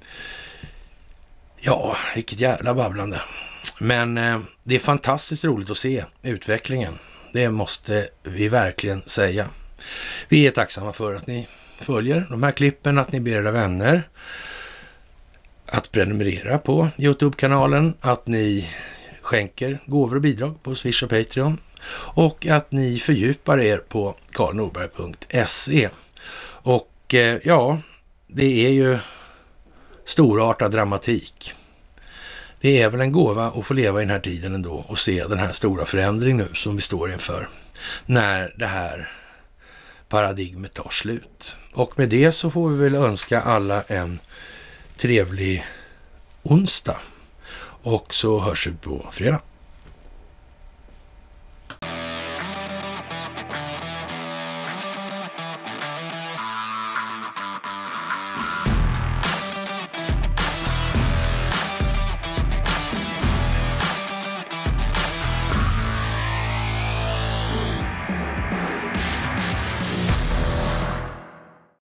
ja, vilket jävla babblande. Men det är fantastiskt roligt att se utvecklingen. Det måste vi verkligen säga. Vi är tacksamma för att ni följer de här klippen, att ni ber era vänner att prenumerera på YouTube-kanalen, att ni skänker gåvor och bidrag på Swish och Patreon och att ni fördjupar er på karlnorberg.se. Och ja, det är ju storartad dramatik. Det är väl en gåva att få leva i den här tiden ändå och se den här stora förändringen nu som vi står inför när det här paradigmet tar slut. Och med det så får vi väl önska alla en trevlig onsdag och så hörs vi på fredag.